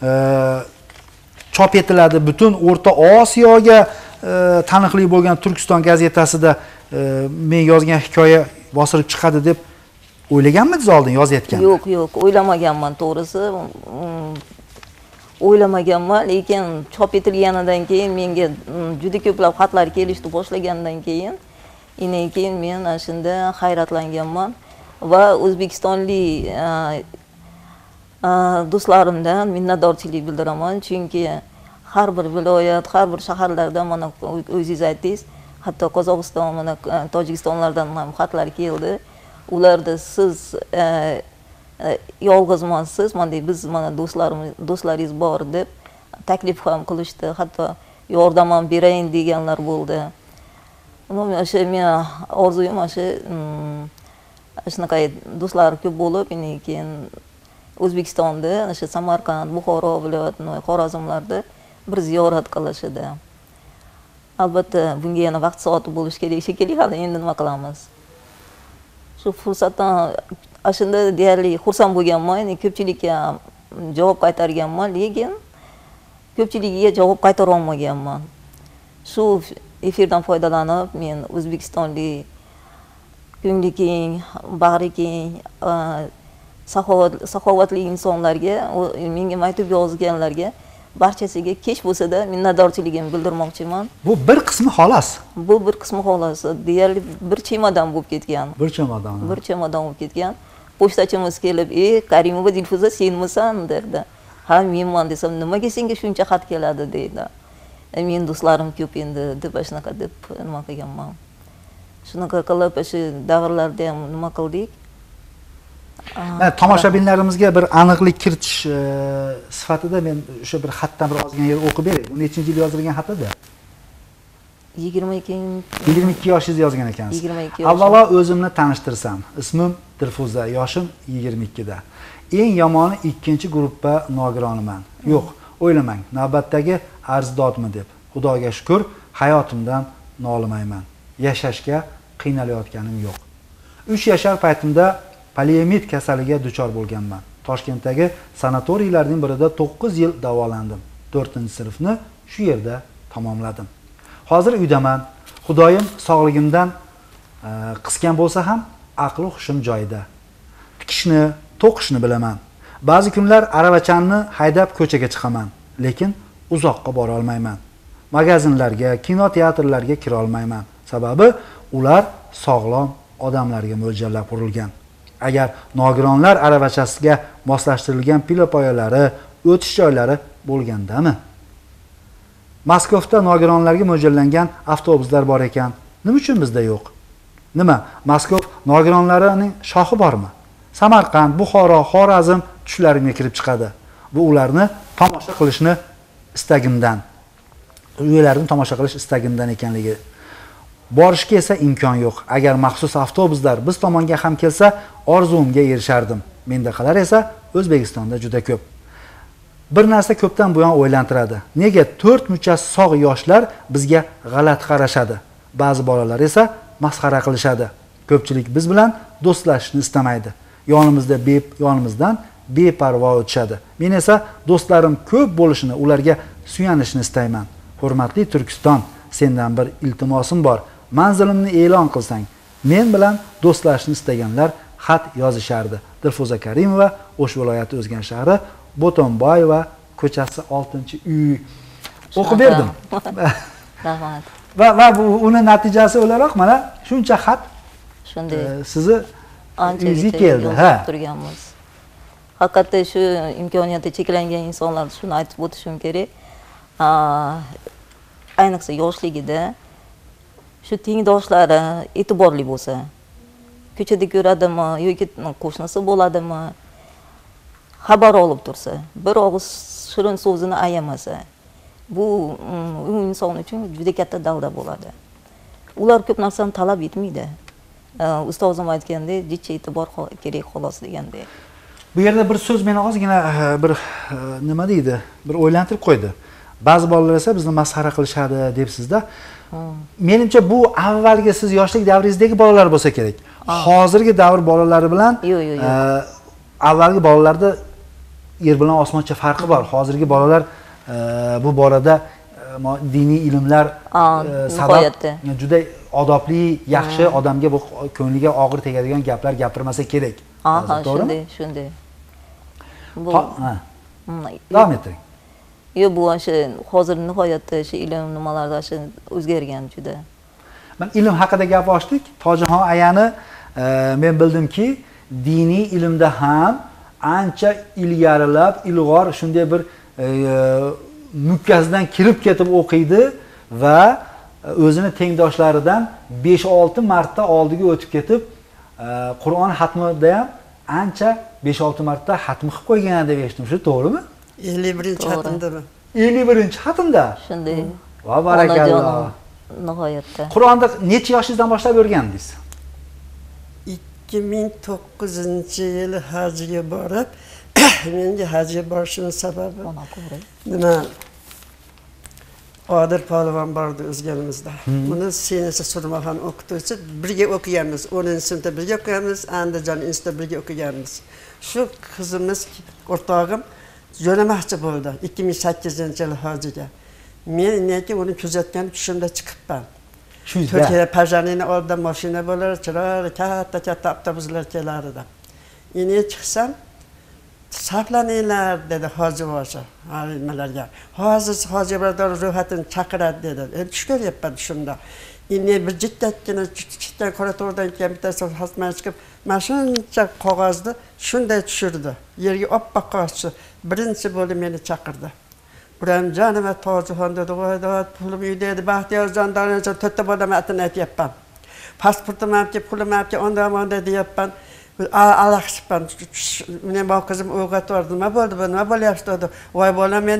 chop etiladi, butun O'rta Osiyoga taniqli bo'lgan Turkiston gazetasida men yozgan hikoya bosilib chiqadi deb o'ylaganmidingiz oldin yozayotganda? Yo'q, o'ylamaganman to'g'risi. O'ylamaganman, lekin chop etilganidan keyin menga juda ko'plab xatlar kelishni boshlagandan keyin men shunda hayratlanganman va o'zbekistonlik do'stlarimdan minnatdorchilik bildiraman, chunki har bir viloyat, har bir shaharlarda mana o'zingiz aytdingiz, hatto Qozog'iston, mana Tojikistonlardan ham xatlar keldi. Ularda siz yolg'izmansiz, mana biz mana do'stlaringiz bor deb taklif ham qilishdi, hatto yordam ham berayin deganlar bo'ldi. Umuman o'sha men orzuyim o'sha shunaqa do'stlar ko'p bo'lib, keyin O'zbekistonda, o'sha Samarqand, Buxoro viloyatini, Xorazmlarda bir ziyorat qilishdi. Albatta, bunga yana vaqt soati bo'lish kerak shekilli, hali endi nima qilamiz? Shu fursatdan shunda deyarli xursand bo'lganman, ko'pchilikka javob qaytarganman, lekin ko'pchiligiga javob qaytara olmaganman. Shu efirdan foydalanib, men o'zbekistonlik ko'ngli keng, bag'ri keng, saxovatli insonlarga, menga maktub yozganlarga barchasiga kech bo'lsa-da minnatdorchiligimni bildirmoqchiman. Bu bir qismi xolos. Bu bir qismi xolos. Deyarli bir chemodan bo'lib ketgan. Bir chemodan. Bir chemodan bo'lib ketgan. Pochtachimiz kelib, Karimova Dilfuza senmisan?" dedi. "Ha, menman" desam, "Nimaga senga shuncha xat keladi?" deydi. "Men do'stlarim ko'p endi" deb shunaqa deb nima qilganman. Shunaqa qilib o'sha davrlarda ham nima qildik? Tomoshabinlarimizga bir aniqlik kiritish sifatida men o'sha bir xatdan bir ozgina yer o'qib beray. Bu nechinchi yil yozilgan xat edi? 22 yoshingizda yozgan ekansiz. 22 yoshim. Avvalo o'zimni tanishtirsam. Ismim Dilfuza, yoshim 22 da. Eng yomoni 2-guruhda nogironiman. Yo'q, o'ylamang, navbatdagi arzdodmi deb. Xudoga shukr, hayotimdan nolimayman. Yashashga qiynalayotganim yo'q. 3 yashar paytimda poliomid kasaliga duchor bo'lganman. Toshkentdagi sanatoriylarning birida 9 yil davolandim. 4-sinfni shu yerda tamomladim. Hozir uydaman. Xudoyim sog'ligimdan qisgan bo'lsa ham aql hushim joyida. Tikishni, to'qishni bilaman. Ba'zi kunlar aravachanni haydab ko'chaga chiqaman, lekin uzoqqa bora olmayman. Magazinlarga, kino teatrlarga kira olmayman. Sababi ular sog'lom odamlarga mo'ljallab qurilgan. Agar nogironlar aravachasiga moslashtirilgan pilopoyalari, o'tish joylari bo'lgandami? Moskvada nogironlarga mo'ljallangan avtobuslar bor ekan. Nima uchun bizda yo'q? Nima? Moskva nogironlarining shohi bormi? Samarqand, Buxoro, Xorazm tushlarimga kirib chiqadi. Bu ularni tomosha qilishni istagimdan. Uylarni tomosha qilish istagimdan ekanligi. Borishga esa imkon yo'q. Agar maxsus avtobuslar biz tomonga ham kelsa, orzumga erishardim. Mendaqalar esa O'zbekistonda juda ko'p. Bir narsa ko'pdan buyon o'ylantiradi. Nega 4 muchasi sog' yoshlar bizga g'alati qarashadi? Ba'zi bolalar esa masxara qilishadi. Ko'pchilik biz bilan do'stlashishni istamaydi. Yonimizdan beparvo o'tishadi. Men esa do'stlarim ko'p bo'lishini, ularga suyanishni istayman. Hurmatli Turkiston, sendan bir iltimosim bor. Manzilimni e'lon qilsang, men bilan do'stlashishni istaganlar xat yozishardi. Dilfuza Karimova, O'sh viloyati O'zgan shahri, Bo'tonboyeva ko'chasi 6-uy. O'qib berdim. Rahmat. Va bu uni natijasi o'laroq mana shuncha xat Shunday. sizni uyingizga keldi. Ha. Turganmiz. Haqiqatda shu imkoniyati cheklangan insonlar shuni aytib o'tishim kerak. Ayniqsa yoshligida shu tengdoshlari e'tiborli bo'lsa, ko'chada ko'radimi yoki qo'shnisi bo'ladimi, xabar olib tursa, bir og'iz shirin so'zini ayamasa, bu u inson uchun juda katta dalda bo'ladi. Ular ko'p narsani talab etmaydi. Ustozim aytgandek, jichcha e'tibor kerak xolos degandek. Bu yerda bir so'z meni ozgina bir nima deydi, bir o'ylantirib qo'ydi. Ba'zi bolalar esa bizni masxara qilishadi debsizda. Menimcha bu avvalgi siz yoshlik davringizdagi bolalar bo'lsa kerak. Hozirgi davr bolalari bilan avvalgi bolalarda yer bilan osmoncha farqi bor. Hozirgi bolalar bu borada diniy ilmlar sabab juda odobli, yaxshi odamga bu ko'ngliga og'ir tegadigan gaplar gapirmasa kerak. To'g'rimi? Shunday. Davom ettiring. Bu hozir nihoyatda shu ilm nimalarda o'zgargan juda. Men ilm haqida gap ochdik. Tojixon ayani men bildimki, diniy ilmda ham ancha ilgarilab, ilg'or shunday bir mukkasidan kirib ketib o'qiydi va o'zini tengdoshlaridan 5-6 marta oldiga o'tib ketib, Qur'on hatmida ham ancha 5-6 marta hatm qilib qo'ygan deb eshitdim. Shu to'g'rimi? 51-xatmdami? 51-xatmda. Shunday. Va barakalloh. Nihoyatda. Qur'onni necha yoshingizdan boshlab o'rgandingiz? 2009-yili hajga borib, menga hajga borishim sababi nima? Odir polvon bordi o'zganimizda. Buni senasi Surmaxon o'qituvchi, birga o'qiganmiz. 10-sinfda birga o'qiganmiz, Andijon institutida birga o'qiganmiz. Shu qizimiz, o'rtog'im jo'namoqchi bo'ldi 2008-yil hojiga. Men nega uni kuzatgan tushimda chiqibman. Turkiya Pajanini oldida mashina bo'lar, chiroyli katta avtobuslar kelar edi. Ine chiqsam, saqlaninglar dedi hoji boshi alimlarga. Hozir hoji birodar ro'yxatini chaqiradi dedi. Tush ko'ryapman shunda. Ine bir jiddatgina chiqqan koridordan kelgan bittasi xizmat chiqib, mashincha qog'ozni shunday tushirdi. Yerga oppoq qog'oz. Birinchi bo'lib meni chaqirdi. Buramjon va Tojixon dedi, "Voy, pulim uyda edi, Baxtiyorjon Doniyorjon to'rtta bolamni atini aytyapman. Pasportim olib, pulim olib, onda deyapman. Alaqishibman. Men bu qizim o'rgatib, nima bo'ldi, nima bo'lyapti dedi. Voy bolam, men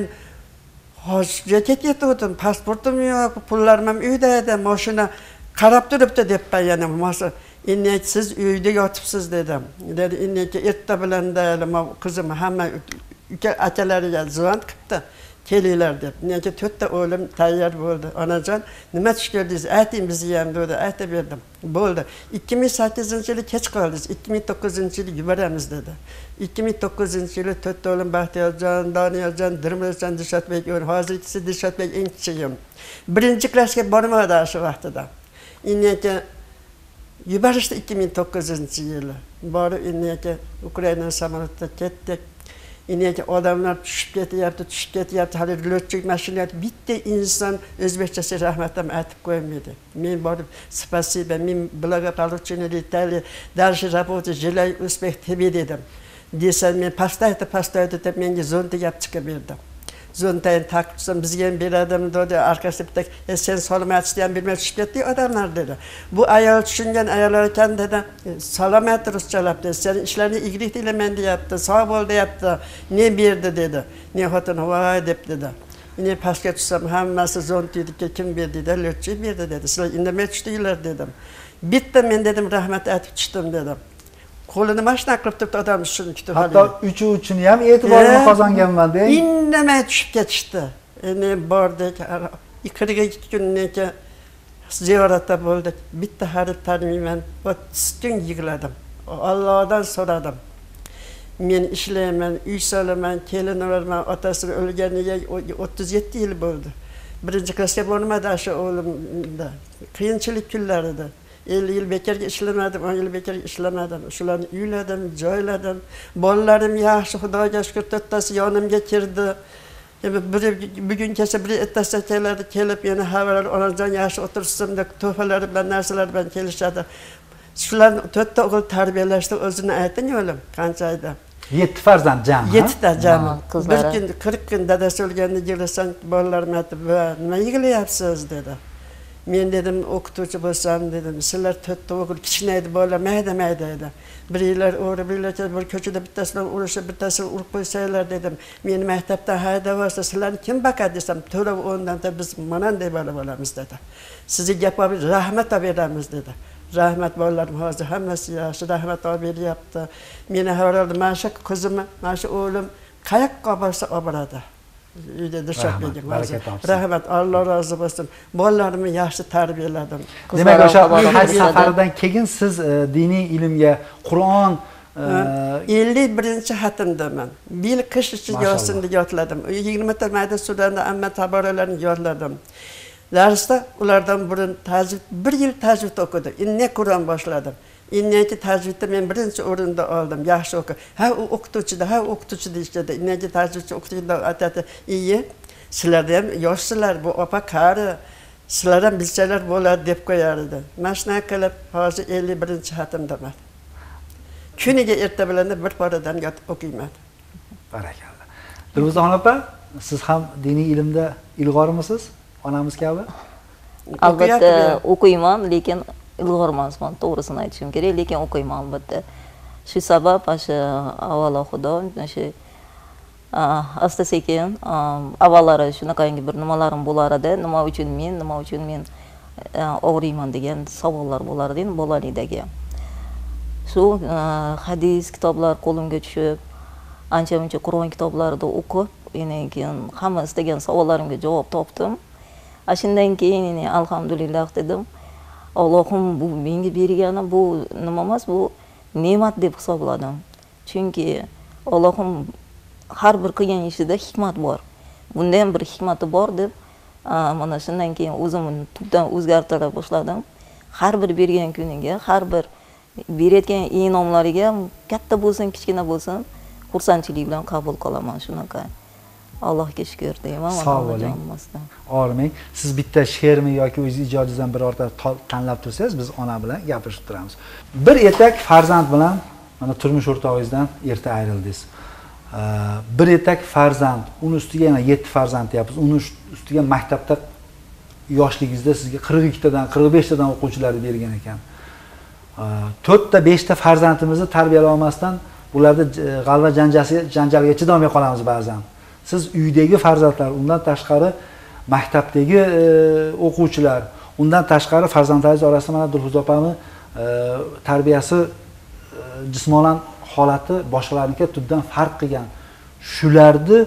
hozirga ketdim, pasportim yo'q, pullarim ham uyda edi, mashina qarab turibdi debman yana. Innek siz uyda yotibsiz dedim. Dedi, inneki erta bilan da qizim hamma akalariga zvont qilibdi. Kelinglar deb. Nega to'rtta o'g'lim tayyor bo'ldi. Onajon, nima tush ko'rdingiz? Ayting bizni ham dedi. Aytib berdim. Bo'ldi. 2008-yili kech qoldingiz. 2009-yili yuboramiz dedi. 2009-yili to'rtta o'g'lim Baxtiyorjon, Doniyorjon, Dirmiljon, Dilshodbek, hozirgisi Dilshodbek eng kichigim. 1-klassga bormadi shu vaqtida. Inneki yuborishdi 2009-yili. Borib inneki Ukraina samolyotda ketdik. Inneki odamlar tushib ketyapti, hali lo'tchik mashinada bitta inson o'zbekchasi rahmatim aytib qo'ymaydi. Men borib, "Spasiba, men blaga получения летали, дальше работать, желаю успех тебе" dedim. Desa men pastaydi deb menga zonta gap chiqib berdi. Zontayni taqibsam bizga ham beradim dedi. Arkasida bitta sen salomatlikni ham bilmay tushib ketdi odamlar dedi. Bu ayol tushungan ayollar ekan dedi. Salomat ruschalab dedi. Sen ishlarni igrik qilaman deyapti, sog' bo'l deyapti. Ne berdi dedi. Ne xotin voy deb dedi. Ne pastga tushsam hammasi zontiydiga kim berdi dedi. Lo'tchi berdi dedi. Sizlar indamay tushdinglar dedim. Bitta men dedim rahmat aytib tushdim dedim. Qo'lini mashina qilib turibdi odam shuni kutib. Hatto uchuvchini ham e'tiborini qozonganman deng. Indamay tushib ketishdi. Endi bordik, 42 kundan keyin ziyoratda bo'ldik. Bitta harf tanimayman. 30 kun yig'ladim. Allohdan so'radim. Men ishlayman, uy solaman, kelin olaman, otasi o'lganiga 37 yil bo'ldi. 1-klassga bormadi o'sha o'g'limda. Qiyinchilik kunlar edi. 50 yil bekarga ishlamadim, 10 yil bekarga ishlamadim. Shularni uyladim, joyladim. Bolalarim yaxshi, Xudoga shukr, to'rttasi yonimga kirdi. Bugun kelsa bir ertasi keladi, kelib yana xabar onajon yaxshi o'tirsin deb tuhfalar bilan narsalar bilan kelishadi. Shularni to'rtta o'g'il tarbiyalashda o'zini ayting o'g'lim, qancha ayda. 7 farzand jami. 7 ta jami. Bir qizlari. kun 40 kun dadasi o'lganda yig'lasang, bolalarim aytib, "Nima yig'layapsiz?" dedi. Men dedim, o'qituvchi bo'lsam dedim, sizlar to'rtta o'g'il kichkina edi, bolalar mayda edi. Birlar o'g'ri, birlar bir ko'chada bittasidan urishib, bittasini urib qo'ysanglar dedim. Meni maktabdan haydab olsa, sizlarni kim bakadi desam, to'ra o'ndan da biz mananday bola bo'lamiz dedi. Sizga gap olib rahmat olib beramiz dedi. Rahmat bolalarim hozir hammasi yaxshi, rahmat olib beryapti. Meni havoraldi, mana shu qizim, mana shu o'g'lim qayoqqa borsa olib boradi. Uyda dishab bergan. Rahmat, Alloh rozi bo'lsin. Bolalarimni yaxshi tarbiyaladim. Demak, o'sha haj safaridan keyin siz diniy ilmga, Qur'on 51-xatimdaman. Bir yil qish uchun yosin deb yodladim. 20 ta mayda surani amma taboralarni yodladim. Darsda ulardan burun tajvid, bir yil tajvid o'qidim. Inne Qur'on boshladim. Inneki tajvidda men birinchi o'rinda oldim. Yaxshi o'qi. Ha u o'qituvchi deyishdi. Inneki tajvidchi o'qituvchida aytadi, "İyi, sizlar ham yoshsizlar, bu opa qari, sizlar ham bilsalar bo'ladi" deb qo'yardi. Mana shunday qilib hozir 51-xatimdaman. Kuniga erta bilan bir paradan o'qiyman. Barakalloh. Dilfuzaxon opa, siz ham diniy ilmda ilg'ormisiz? Onamiz kabi? Albatta o'qiyman, lekin ilg'or emasman, to'g'risini aytishim kerak, lekin o'qiyman albatta. Shu sabab avvalo Xudo shu asta sekin avvallari shunaqangi bir nimalarim bo'lar edi, nima uchun men og'riyman degan savollar bo'lar edi bolalikdagi. Shu hadis kitoblar qo'limga tushib, ancha-muncha Qur'on kitoblarida o'qib, keyin hamma istagan savollarimga javob topdim. Shundan keyin alhamdulillah dedim. Allohim bu menga bergani bu nima emas, bu ne'mat deb hisobladim. Chunki Allohim har bir qilgan ishida hikmat bor. Bunda ham bir hikmati bor deb mana shundan keyin o'zimni tubdan o'zgartira boshladim. Har bir bergan kuniga, har bir berayotgan inomlariga katta bo'lsin, kichkina bo'lsin, xursandchilik bilan qabul qilaman shunaqa. Allohga shukr deyman. Sog' bo'ling. Orming. Siz bitta she'rmi yoki o'zingiz ijodingizdan birorta tanlab tursangiz, biz ona bilan gapirishib turamiz. Bir etak farzand bilan mana turmush o'rtog'ingizdan erta ayrildingiz. Bir etak farzand, uni ustiga yana 7 farzand deyapmiz. Uni ustiga maktabda yoshligingizda sizga 42 tadan, 45 tadan o'quvchilar bergan ekan. 4 ta 5 ta farzandimizni tarbiyalay olmasdan ularda g'alva janjalga chidolmay qolamiz ba'zan. Siz uydagi farzandlar, undan tashqari maktabdagi o'quvchilar, undan tashqari farzandlaringiz orasida mana Dilfuza opani tarbiyasi, jismonan holati boshqalarnikiga tubdan farq qilgan. Shularni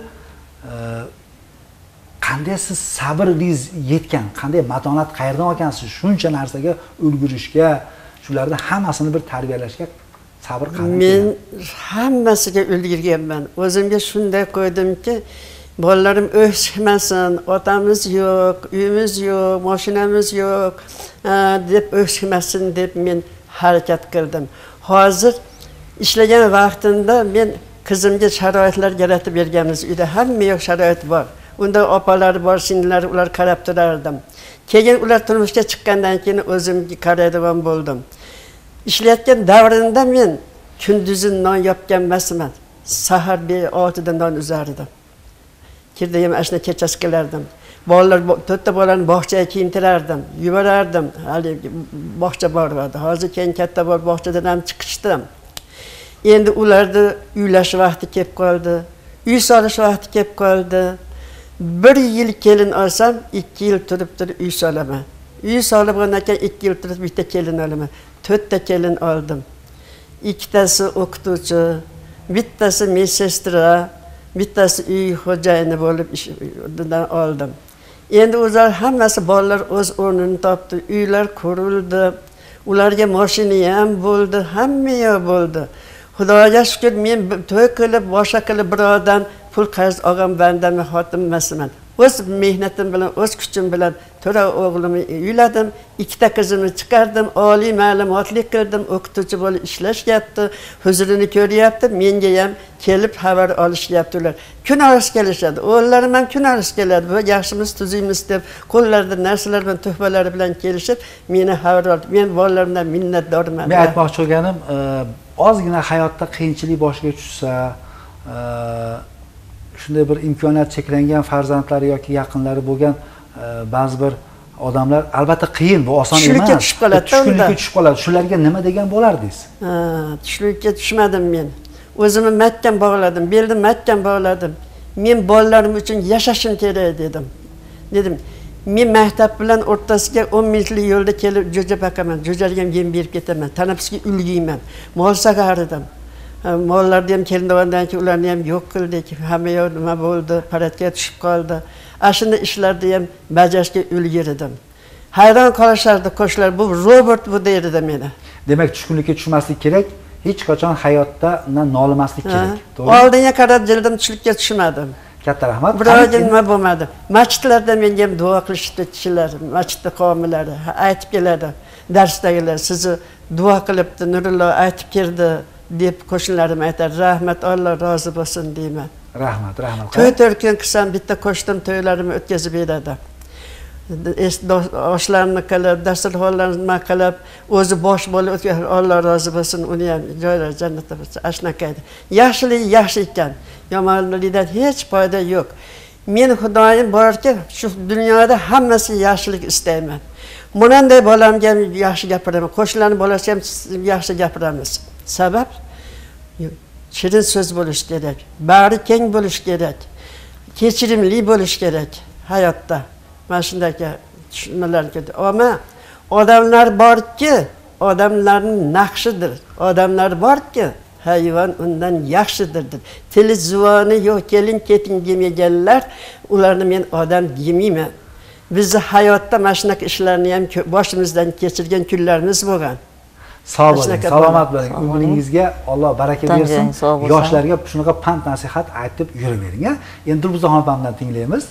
qanday siz sabringiz yetgan, qanday matonat qayerdan olgansiz shuncha narsaga ulgurishga, shularni hammasini bir tarbiyalashga sabr qildim. Men hammasiga ulgurganman. O'zimga shunday qo'ydimki, bolalarim o'shmasin, otamiz yo'q, uyimiz yo'q, mashinamiz yo'q deb o'shmasin deb men harakat qildim. Hozir ishlagan vaqtimda men qizimga sharoitlar yaratib berganmiz. Uyda hamma yo'q sharoit bor. Unda opalari bor, singillari, ular qarab turardim. Keyin ular turmushga chiqqandan keyin o'zimga qaraydigan bo'ldim. İşlayotgan davrimda men kunduzi non yopgan emasman. Sahar 6da non uzardim. Kirdayam ashna kechasi kelardim. Bolalar 4 ta bolani bog'chaga kiyintirardim, yuborardim. Hali bog'cha bor edi. Hozir keyin katta bor bog'chadan ham chiqishdim. Endi ularni uylash vaqti kelib qoldi. Uy solish vaqti kelib qoldi. 1 yil kelin olsam 2 yil turib uy solaman. Uy solibgandan keyin 2 yil turib bitta kelin olaman. 4 ta kelin oldim. 2tasi o'qituvchi, bittasi medsestra, bittasi uy xo'jayini bo'lib ishdan oldim. Endi o'zlar hammasi bolalar o'z o'rnini topdi, uylar qurildi, ularga mashina ham bo'ldi, hamma yo'q bo'ldi. Xudoga shukr, men to'y qilib, boshqa qilib birodan pul qarz olgan bandami xotin emasman. o'z mehnatim bilan, o'z kuchim bilan to'ra o'g'limni uyladim, ikkita qizimni chiqardim, oliy ma'lumotli qildim, o'qituvchi bo'lib ishlashyapti, huzurini ko'ryapti, menga ham kelib xabar olishyapti ular. Kun orasi kelishadi. O'g'illarim ham kun orasi keladi. Bu yaxshimiz, tuzimiz deb qo'llarida narsalar bilan, tuhbalari bilan kelishib, meni xabar oldi. Men bolalarimdan minnatdorman. Men aytmoqchi bo'lganim, ozgina hayotda qiyinchilik boshiga tushsa, shunday bir imkoniyat cheklangan farzandlari yoki yaqinlari bo'lgan ba'zi bir odamlar albatta qiyin, bu oson emas. Tushlikka tushib qoladi. Tushkunlikka tushib qoladi. Shularga nima degan bo'lardingiz? Tushlikka tushmadim men. O'zimni mahkam bog'ladim, beldim mahkam bog'ladim. Men bolalarim uchun yashashim kerak dedim. Dedim, men maktab bilan o'rtasiga 10 minutlik yo'lda kelib jo'ja baqaman, jo'jaga ham yem berib ketaman, tanaffusga ulgiyman. Mol sag'ardim. Mollarni ham kelindivandan keyin ularni ham yo'q qildik. Hamma yoq nima bo'ldi, paratga tushib qoldi. Ashunda ishlarni ham bajarishga ulgirdim. Hayron qolishardi qo'shnilar, bu robot bu deydi meni. Demak, tushkunlikka tushmaslik kerak. Hech qachon hayotda nolimaslik kerak. To'g'ri? Oldinga qarab jildim, tushlikka tushmadim. Katta rahmat. Biroq nima bo'lmadi. Masjidlarda menga ham duo qilishdi kishilar, masjidda qavmlari aytib keladi. Darsdagilar sizni duo qilibdi, Nurullo aytib keldi deb qo'shnilarim aytadi. Rahmat, Alloh rozi bo'lsin deyman. Rahmat, rahmat. To'y to'rkin qilsam bitta qo'shnim to'ylarimni o'tkazib beradi. Oshlarni qilib, dasturxonlarni qilib, o'zi bosh bo'lib o'tkazib, Alloh rozi bo'lsin, uni ham joylari jannatda bo'lsin. Ashnaqa edi. Yaxshilik yaxshi ekan, yomonlikdan hech foyda yo'q. Men Xudoyim borki, shu dunyoda hammasi yaxshilik istayman. Bunday bolamga yaxshi gapiraman, qo'shnilarning bolasiga ham yaxshi gapiramiz. Sabab shirin so'z bo'lish kerak, bari keng bo'lish kerak, kechirimli bo'lish kerak hayotda. Mana shunday tushunmalar keldi. Ammo odamlar borki, odamlarning naqshidir. Odamlar borki, hayvon undan yaxshidir. Tili zuvoni yo'q, kelin keting demaganlar, ularni men odam demayman. Bizni hayotda mana shunaqa ishlarni ham boshimizdan kechirgan kunlarimiz bo'lgan. Sog' bo'ling, salomat bo'ling. Umringizga Alloh baraka bersin. Yoshlarga shunaqa pand nasihat aytib yuravering, ha? Endi Dilbuzor xonimdan tinglaymiz.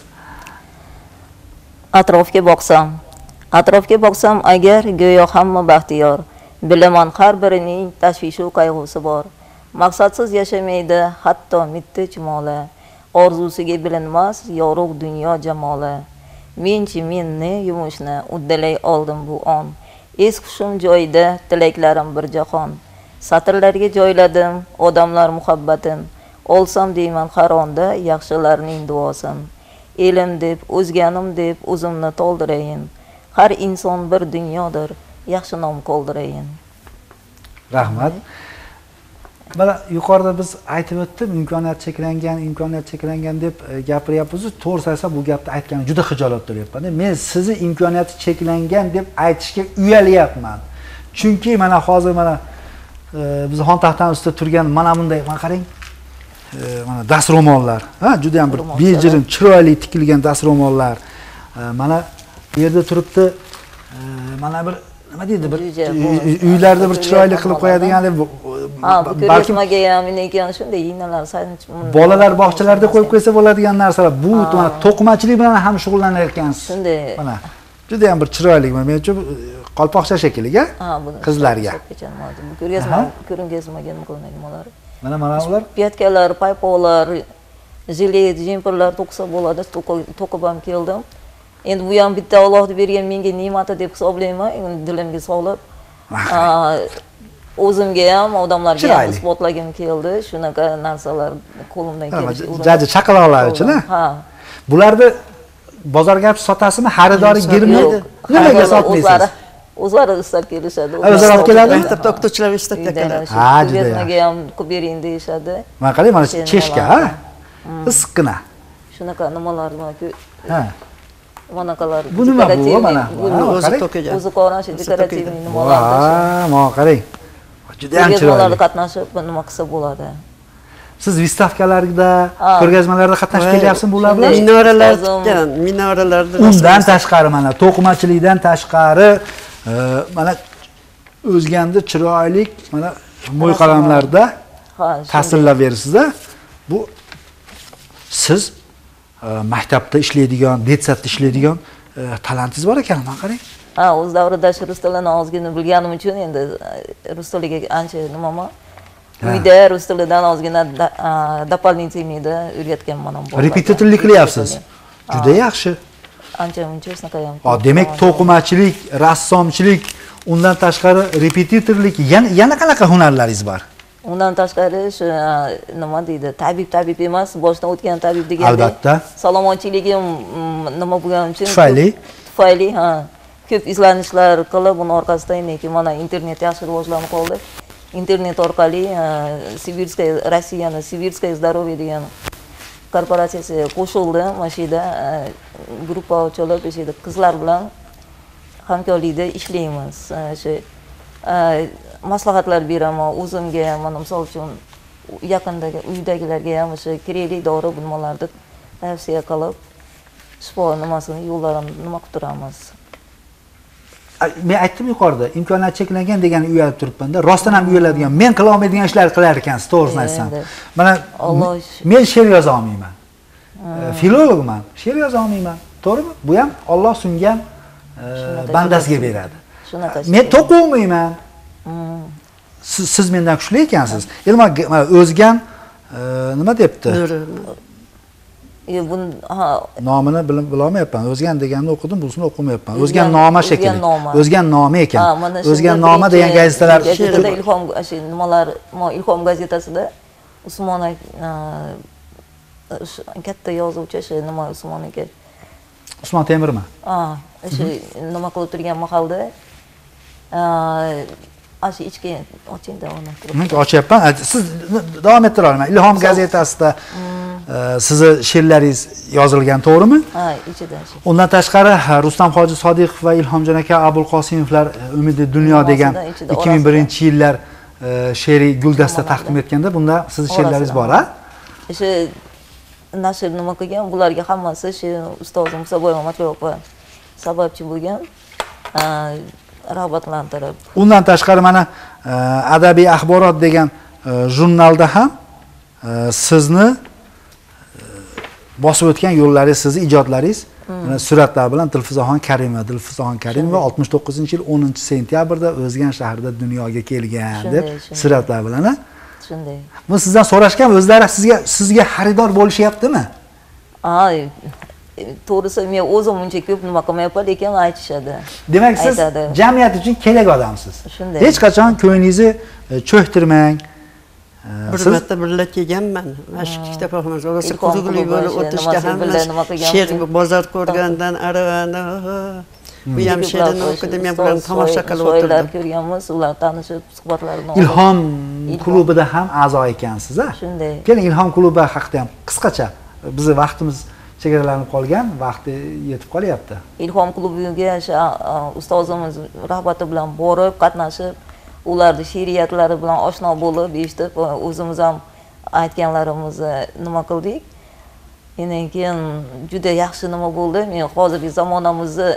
Atrofga boqsam agar go'yo hamma baxtiyor, bilaman har birining tashvishi va qayg'usi bor. Maqsadsiz yashamaydi hatto mitti chumoli, orzusiga bilinmas yorug' dunyo jamoli. Men ne yumushni uddalay oldim bu on. Es hushim joyida, tilaklarim bir jahon. Satrlarga joyladim odamlar muhabbatin. Olsam deyman har onda yaxshilarning duosin. Elim deb, o'zganim deb o'zimni to'ldirayin. Har inson bir dunyodir, yaxshi nom qoldirayin. Rahmat. Mana yuqorida biz aytib o'tdim, imkoniyat cheklangan deb gapiryapmiz. To'g'ri aytsam, bu gapni aytgani juda xijolat bo'lyapman. Men sizni imkoniyati cheklangan deb aytishga uyalyapman. Chunki mana hozir mana biz xon taxtamiz ustida turgan mana bunday, mana qarang. Mana dastro'mollar, ha, juda ham bir bejirim, chiroyli tikilgan dastro'mollar. Mana bu yerda turibdi. Mana bir nima deydi, bir uylarda bir chiroyli qilib qo'yadigan deb. Bu ko'rgazmaga ham ekan shunday yinalar bolalar bog'chalarida qo'yib qo'ysa bo'ladigan narsalar. Bu mana to'qimachilik bilan ham shug'ullanar ekansiz. Shunday. Mana juda ham bir chiroyli, men uchun qalpoqcha shekilliga qizlarga. Bu ko'rgazmaga nima qilinadi ular? Mana ular piyatkalar, paypoqlar, jilet, jemperlar to'qsa bo'ladi, to'qib ham keldim. Endi bu ham bitta Allohning bergan menga ne'mati deb hisoblayman. Dilimga solib, o'zimga ham, odamlarga ham isbotlagim keldi. Shunaqa narsalar qo'limdan kelishi. Jaji chaqaloqlar uchun, ha. Bularni bozorga sotasizmi? Xaridori girmaydi. Nimaga sotmaysiz? O'zlari istab kelishadi. O'zlari olib keladi. Maktabda o'qituvchilar istab keladi. Ha, ko'rgazmaga ham qilib bering deyishadi. Mana qarang, mana cheshka, ha? Issiqqina. Shunaqa nimalar borku. Ha. Manaqalar. Bu nima bu? Mana o'zi to'qigan. O'zi qo'rashi dekorativniy nimalar. Ha, mana qarang. Juda ham chiroyli. Ko'rgazmalarda qatnashib, nima qilsa bo'ladi. Siz vystavkalarda, ko'rgazmalarda qatnashib kelyapsizmi bular bilan? Minoralar tikkan, minoralarda. Undan tashqari mana to'qimachilikdan tashqari mana o'zganda chiroyli mana mo'y qalamlarda ta'sirlab berasiz-da. Bu siz maktabda ishlaydigan, detsatda ishlaydigan talantingiz bor ekan, mana qarang. Ha, o'z davrida shu rus tilini ozgina bilganim uchun endi rus tiliga ancha nimaman. Uyda rus tilidan ozgina дополнительныйda o'rgatganman ham. Repetitorlik qilyapsiz. Juda yaxshi. Ancha-muncha shunaqa ham. Demak, to'qimachilik, rassomchilik, undan tashqari repetitorlik, yana qanaqa hunarlaringiz bor? Undan tashqari shu nima deydi, tabib emas, boshdan o'tgan tabib deganda. Albatta. Salomatchiligim nima bo'lgani uchun tufayli ha, ko'p izlanishlar qilib, uning orqasidan keyin mana internet yaxshi rivojlanib qoldi. Internet orqali Rossiyani Sibirskое здоровье degan korporatsiyasiga qo'shildi. Mana shu yerda gruppa ochilib, o'sha yerda qizlar bilan hamkorlikda ishlaymiz. Shu maslahatlar beraman o'zimga, mana misol uchun yaqindagi uydagilarga ham o'sha kerakli dori bulmalarni tavsiya qilib, shifo nimasini yo'llarini nima qilib turamiz. Men aytdim yuqorida, imkoniyat cheklangan degan uyalib turibman-da. Rostdan ham uyaladigan, men qila olmaydigan ishlar qilar ekansiz, to'g'risini aytsam. Mana men she'r yoza olmayman. Filologman, she'r yoza olmayman. To'g'rimi? Bu ham Alloh sungan bandasiga beradi. Men to'qiyman. Siz mendan kuchli ekansiz. Ilmo o'zgan nima debdi? Nomini bilolmayapman. O'zgan deganni o'qidim, busini o'qimayapman. O'zgan noma shekilli. O'zgan nomi ekan. O'zgan noma degan gazetalar nimalar, Ilhom gazetasida Usmon katta yozuvchi shu nima Usmon aka. Usmon Temirmi? Shu nima qilib turgan mahalda ashi ichki oching davom ettirib. Ochyapman. Siz davom ettira olaman. Ilhom gazetasida sizni she'rlaringiz yozilgan, to'g'rimi? Ha, ichida. Undan tashqari Rustam Hoji Sodiqov va Ilhomjon aka Abul Qosimovlar Umidi dunyo degan 2001-yillar she'riy guldasta taqdim etganda bunda sizning she'rlaringiz bor, ha? O'sha nashr nima qilgan, bularga hammasi shu ustozim Musaboyeva Matluba opa sababchi bo'lgan. Rag'batlantirib. Undan tashqari mana Adabiy axborot degan jurnalda ham sizni bosib o'tgan yo'llaringiz, sizning ijodlaringiz suratlar bilan Dilfuzaxon Karimova 69-yil 10-sentyabrda O'zgan shahrida dunyoga kelgan deb suratlar bilan. Shunday. Bu sizdan so'rashgan, o'zlari sizga xaridor bo'lishyaptimi? To'g'risi men o'zim uncha ko'p nima qilmayapman, lekin aytishadi. Demak, siz jamiyat uchun kerak odamsiz. Shunday. Hech qachon ko'nglingizni cho'ktirmang. Bir marta birga kelganman. Mana shu kitob o'qimiz. O'zi qiziqli bo'lib o'tishga ham she'r bozor ko'rgandan aravani. Bu ham she'rni o'qidim, men bilan tomosha qilib o'tirdim. Shoirlar ko'rganmiz, ular tanishib suhbatlarni oldik. Ilhom klubida ham a'zo ekansiz, a? Shunday. Keling, Ilhom klubi haqida ham qisqacha. Bizni vaqtimiz chegaralanib qolgan, vaqti yetib qolyapti. Ilhom klubiga ustozimiz rahbati bilan borib, qatnashib, ularning she'riyatlari bilan oshno bo'lib, eshitib, o'zimiz ham aytganlarimizni nima qildik. Undan keyin juda yaxshi nima bo'ldi. Men hozirgi zamonamizni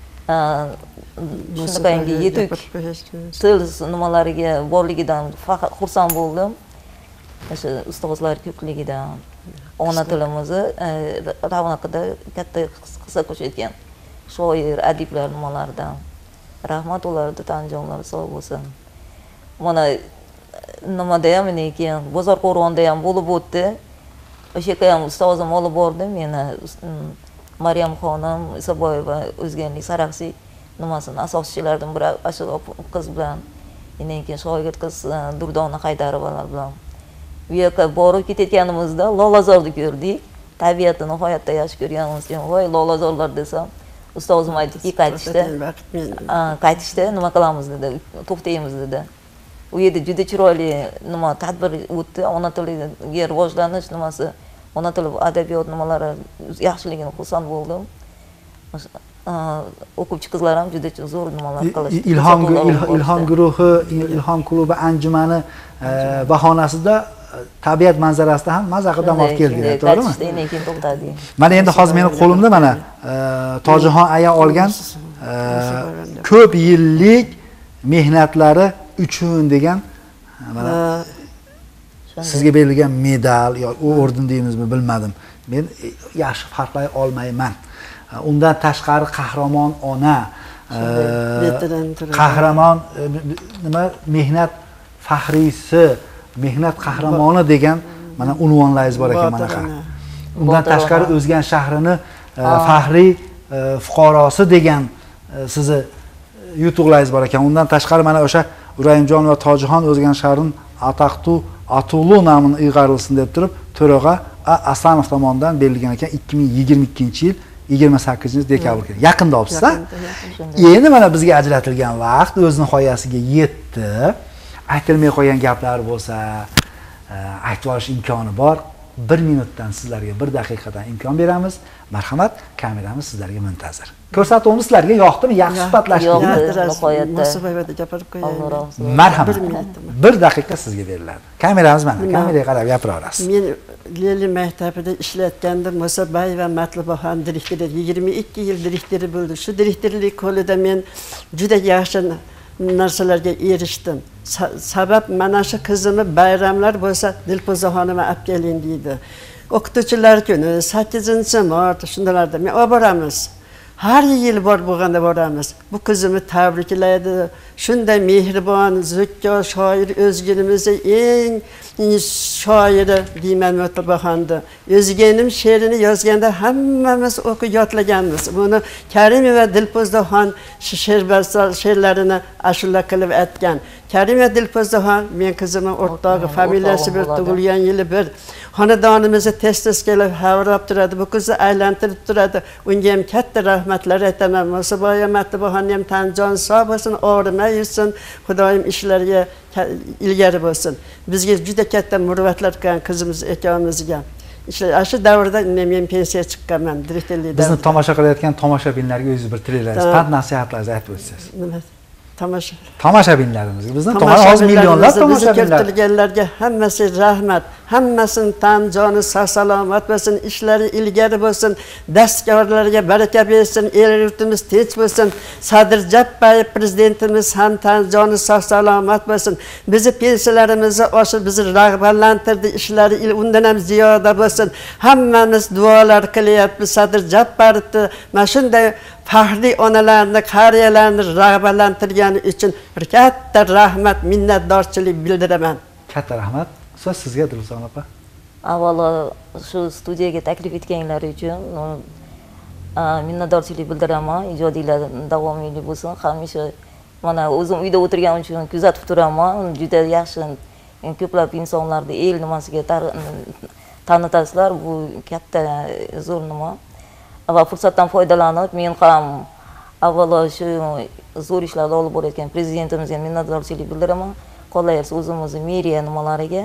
shunaqangi yetuk til nimalariga borligidan faqat xursand bo'ldim. O'sha ustozlar ko'pligidan ona tilimizni ravnaqida katta hissa qo'shayotgan shoir, adiblar nimalaridan. Rahmat ularga, tan jonlari sog' bo'lsin. Mana nimada ham keyin bozor qo'rg'onda ham bo'lib o'tdi. O'sha yerga ham ustozim olib bordi meni. Maryam xonim Isaboyeva o'zganlik saraxsi nimasini asoschilaridan biri shu qiz bilan, keyin shoir qiz Durdona Haydarovalar bilan bu yerga borib ketayotganimizda Lolazorni ko'rdik. Tabiatni nihoyatda yaxshi ko'rganimiz uchun voy Lolazorlar desam, ustozim aytdiki, qaytishda nima qilamiz dedi, to'xtaymiz dedi. U yerda juda chiroyli nima tadbir o'tdi, ona tiliga rivojlanish nimasi, ona tili adabiyot nimalari yaxshiligidan xursand bo'ldim. O'quvchi qizlar ham juda zo'r nimalar qilishdi. Ilhom guruhi, Ilhom klubi anjumani bahonasida tabiat manzarasida ham maza qilib olib keldilar, to'g'rimi? Keyin to'xtadik. Mana endi hozir meni qo'limda mana Tojixon aya olgan ko'p yillik mehnatlari uchun degan mana Sizga berilgan medal yo orden deymizmi bilmadim. Men yaxshi farqlay olmayman. Undan tashqari qahramon ona, qahramon nima mehnat faxriysi, mehnat qahramoni degan mana unvonlaringiz bor ekan mana qara. Undan tashqari O'zgan shahrining faxriy fuqarosi degan sizni yutuqlaringiz bor ekan. Undan tashqari mana o'sha Urayimjon va Tojixon O'zgan shahrining ataqtu atulu nomini ilg'arilsin deb turib, To'rag'a Asanov tomonidan berilgan ekan 2022-yil 28-dekabr. Yaqinda olibsiz-a? Endi mana bizga ajratilgan vaqt o'z nihoyasiga yetdi. Aytilmay qo'ygan gaplar bo'lsa, aytib olish imkoni bor. 1 minutdan sizlarga 1 daqiqadan imkon beramiz. Marhamat, kameramiz sizlarga muntazir. Ko'rsatuvimiz sizlarga yoqdimi? Yaxshi suhbatlashdingiz. Munosabada gapirib qo'yaylik. Marhamat. 1 daqiqa sizga beriladi. Kameramiz mana, kameraga qarab gapira olasiz. Men Leli maktabida ishlatganda Musabay va Matlubaxon direktori 22 yil direktori bo'ldi. Shu direktorlik qo'lida men juda yaxshi narsalarga erishdim. Sabab mana shu qizimni bayramlar bo'lsa Dilfuzaxonimga olib keling deydi. O'qituvchilar kuni 8-mart shundalarda men olib boramiz. Har yil bor bo'lganda boramiz. Bu qizimni tabriklaydi. Shunday mehribon, zukko shoir o'zginimizning eng shoiri deyman Matlubaxonni. O'zginim she'rini yozganda hammamiz o'qib yodlaganmiz. Buni Karimova Dilfuzaxon she'rlarini ashula qilib aytgan. Karimova Dilfuzaxon men qizimning o'rtog'i, familiyasi bir, tug'ilgan yili bir. Xonadonimizni tez-tez kelib havrab turadi, bu qizni aylantirib turadi. Unga ham katta rahmatlar aytaman. Musaboya Matlubaxonni ham tanjon sog' bo'lsin, og'rimay yursin, Xudoyim ishlariga ilgari bo'lsin. Bizga juda katta muruvvatlar qilgan qizimiz ekanimizga. Shu davrda men pensiya chiqqanman, direktorlik davrida. Bizni tomosha qilayotgan tomoshabinlarga o'zingiz bir tilaklaringiz, pand nasihatlaringizni aytib o'tsangiz. Nima? Tomosha. Tomoshabinlarimizga, bizning hozir millionlab tomoshabinlar. Keltirganlarga hammasi rahmat, hammasini tan joni sog' salomat bo'lsin, ishlari ilgari bo'lsin, dastkorlarga baraka bersin, el yurtimiz tinch bo'lsin. Sadir Japarov prezidentimiz ham tan joni sog' salomat bo'lsin. Bizni pensiyalarimizni oshib, bizni rag'batlantirdi, ishlari undan ham ziyoda bo'lsin. Hammamiz duolar qilyapmiz Sadir Japarovni mana shunday faxriy onalarni, qariyalarni rag'batlantirgani uchun bir katta rahmat, minnatdorchilik bildiraman. Katta rahmat. So'z sizga Dilfuzaxon opa. Avvalo shu studiyaga taklif etganlar uchun minnatdorchilik bildiraman. Ijodiylar davomiyli bo'lsin. Hamisha mana o'zim uyda o'tirganim uchun kuzatib turaman. Juda yaxshi ko'plab insonlarni el nimasiga tanitasizlar. Bu katta zo'r nima. Va fursatdan foydalanib men ham avvalo shu zo'r ishlarni olib borayotgan prezidentimizga minnatdorchilik bildiraman. Qolaversa o'zimiz meriya nimalariga,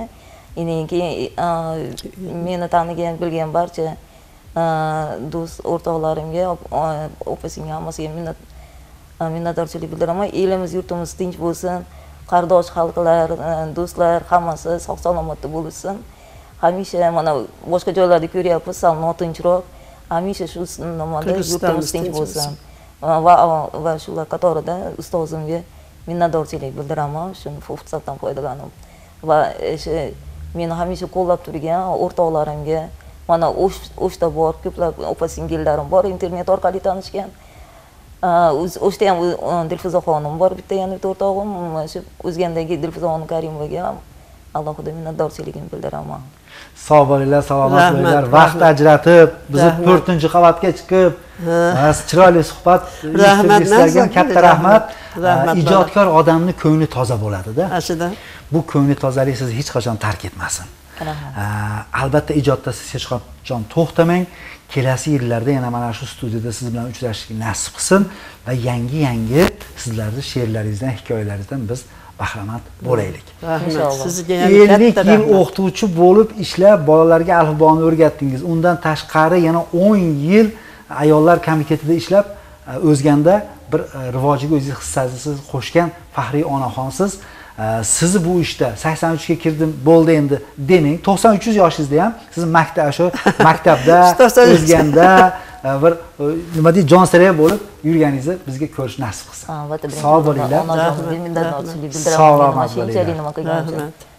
meni tanigan bilgan barcha do'st o'rtoqlarimga, opa-singil hammasiga minnatdorchilik bildiraman. Elimiz, yurtimiz tinch bo'lsin, qardosh xalqlar, do'stlar hammasi sog' salomatda bo'lsin. Hamisha mana boshqa joylarda ko'ryapmiz, sal notinchroq. Hamisha shu nimada yurtimiz tinch bo'lsin. Va shular qatorida ustozimga minnatdorchilik bildiraman, shuni fursatdan foydalanib. Va meni hamisha qo'llab turgan o'rtoqlarimga, mana o'shda bor ko'plab opa-singillarim bor, internet orqali tanishgan. O'shda ham Dilfuzaxonim bor, bitta yana bitta o'rtog'im, shu O'zgandagi Dilfuzaxon Karimovaga ham alohida minnatdorchiligimni bildiraman. Sog' bo'linglar, salomat bo'linglar. Vaqt ajratib, bizni 4-qavatga chiqib, chiroyli suhbat sizlarga katta rahmat. Ijodkor odamning ko'ngli toza bo'ladi-da. Bu ko'ngli tozalik sizni hech qachon tark etmasin. Albatta ijodda siz hech qachon to'xtamang. Kelasi yillarda yana mana shu studiyada siz bilan uchrashishga nasib qilsin va yangi sizlarning she'rlaringizdan, hikoyalaringizdan biz bahramand bo'laylik. Sizga 50 yil o'qituvchi bo'lib ishlab, bolalarga alifboni o'rgatdingiz. Undan tashqari yana 10 yil ayollar komitetida ishlab, O'zganda bir rivojiga o'zingiz hissangizni qo'shgan faxriy onaxonsiz. Sizni bu ishda 83 ga kirdim, bo'ldi endi demang. 93 yoshingizda ham siz maktabda, O'zganda bir nima deydi, jonsiraya bo'lib yurganingizni bizga ko'rish nasib qilsin. Sog' bo'linglar. Minnatdorchilik bildiraman. Shunchalik nima qilgan uchun.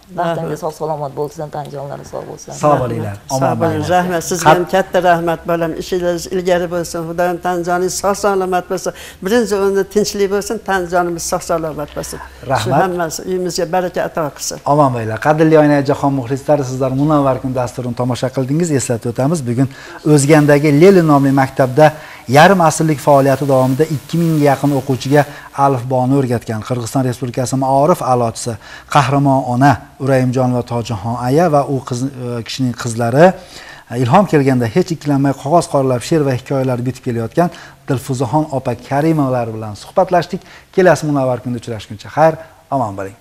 Baxtingiz sog' salomat bo'lsin, tan jonlari sog' bo'lsin. Sog' bo'linglar. Sog' bo'ling. Rahmat. Sizga ham katta rahmat bolam. Ishingiz ilgari bo'lsin. Xudoyim tan joningiz sog' salomat bo'lsin. Birinchi o'rinda tinchlik bo'lsin, tan jonimiz sog' salomat bo'lsin. Rahmat. Shu hammasi uyimizga baraka ato qilsin. Omon bo'linglar. Qadrli Oynajahon muxlislari, sizlar Munavvar kun dasturini tomosha qildingiz. Eslatib o'tamiz, bugun O'zgandagi Lenin nomli maktabda yarim asrlik faoliyati davomida 2000 ga yaqin o'quvchiga alifboni o'rgatgan Qirg'iziston Respublikasi Ma'orif a'lochisi Qahramon ona Urayimjonova Tojixon aya va u kishining qizlari ilhom kelganda hech ikkilanmay qog'oz qoralab she'r va hikoyalar bitib kelayotgan Dilfuzaxon opa Karimovalar bilan suhbatlashdik. Kelasi Munavvar kunda uchrashguncha xayr, omon bo'ling.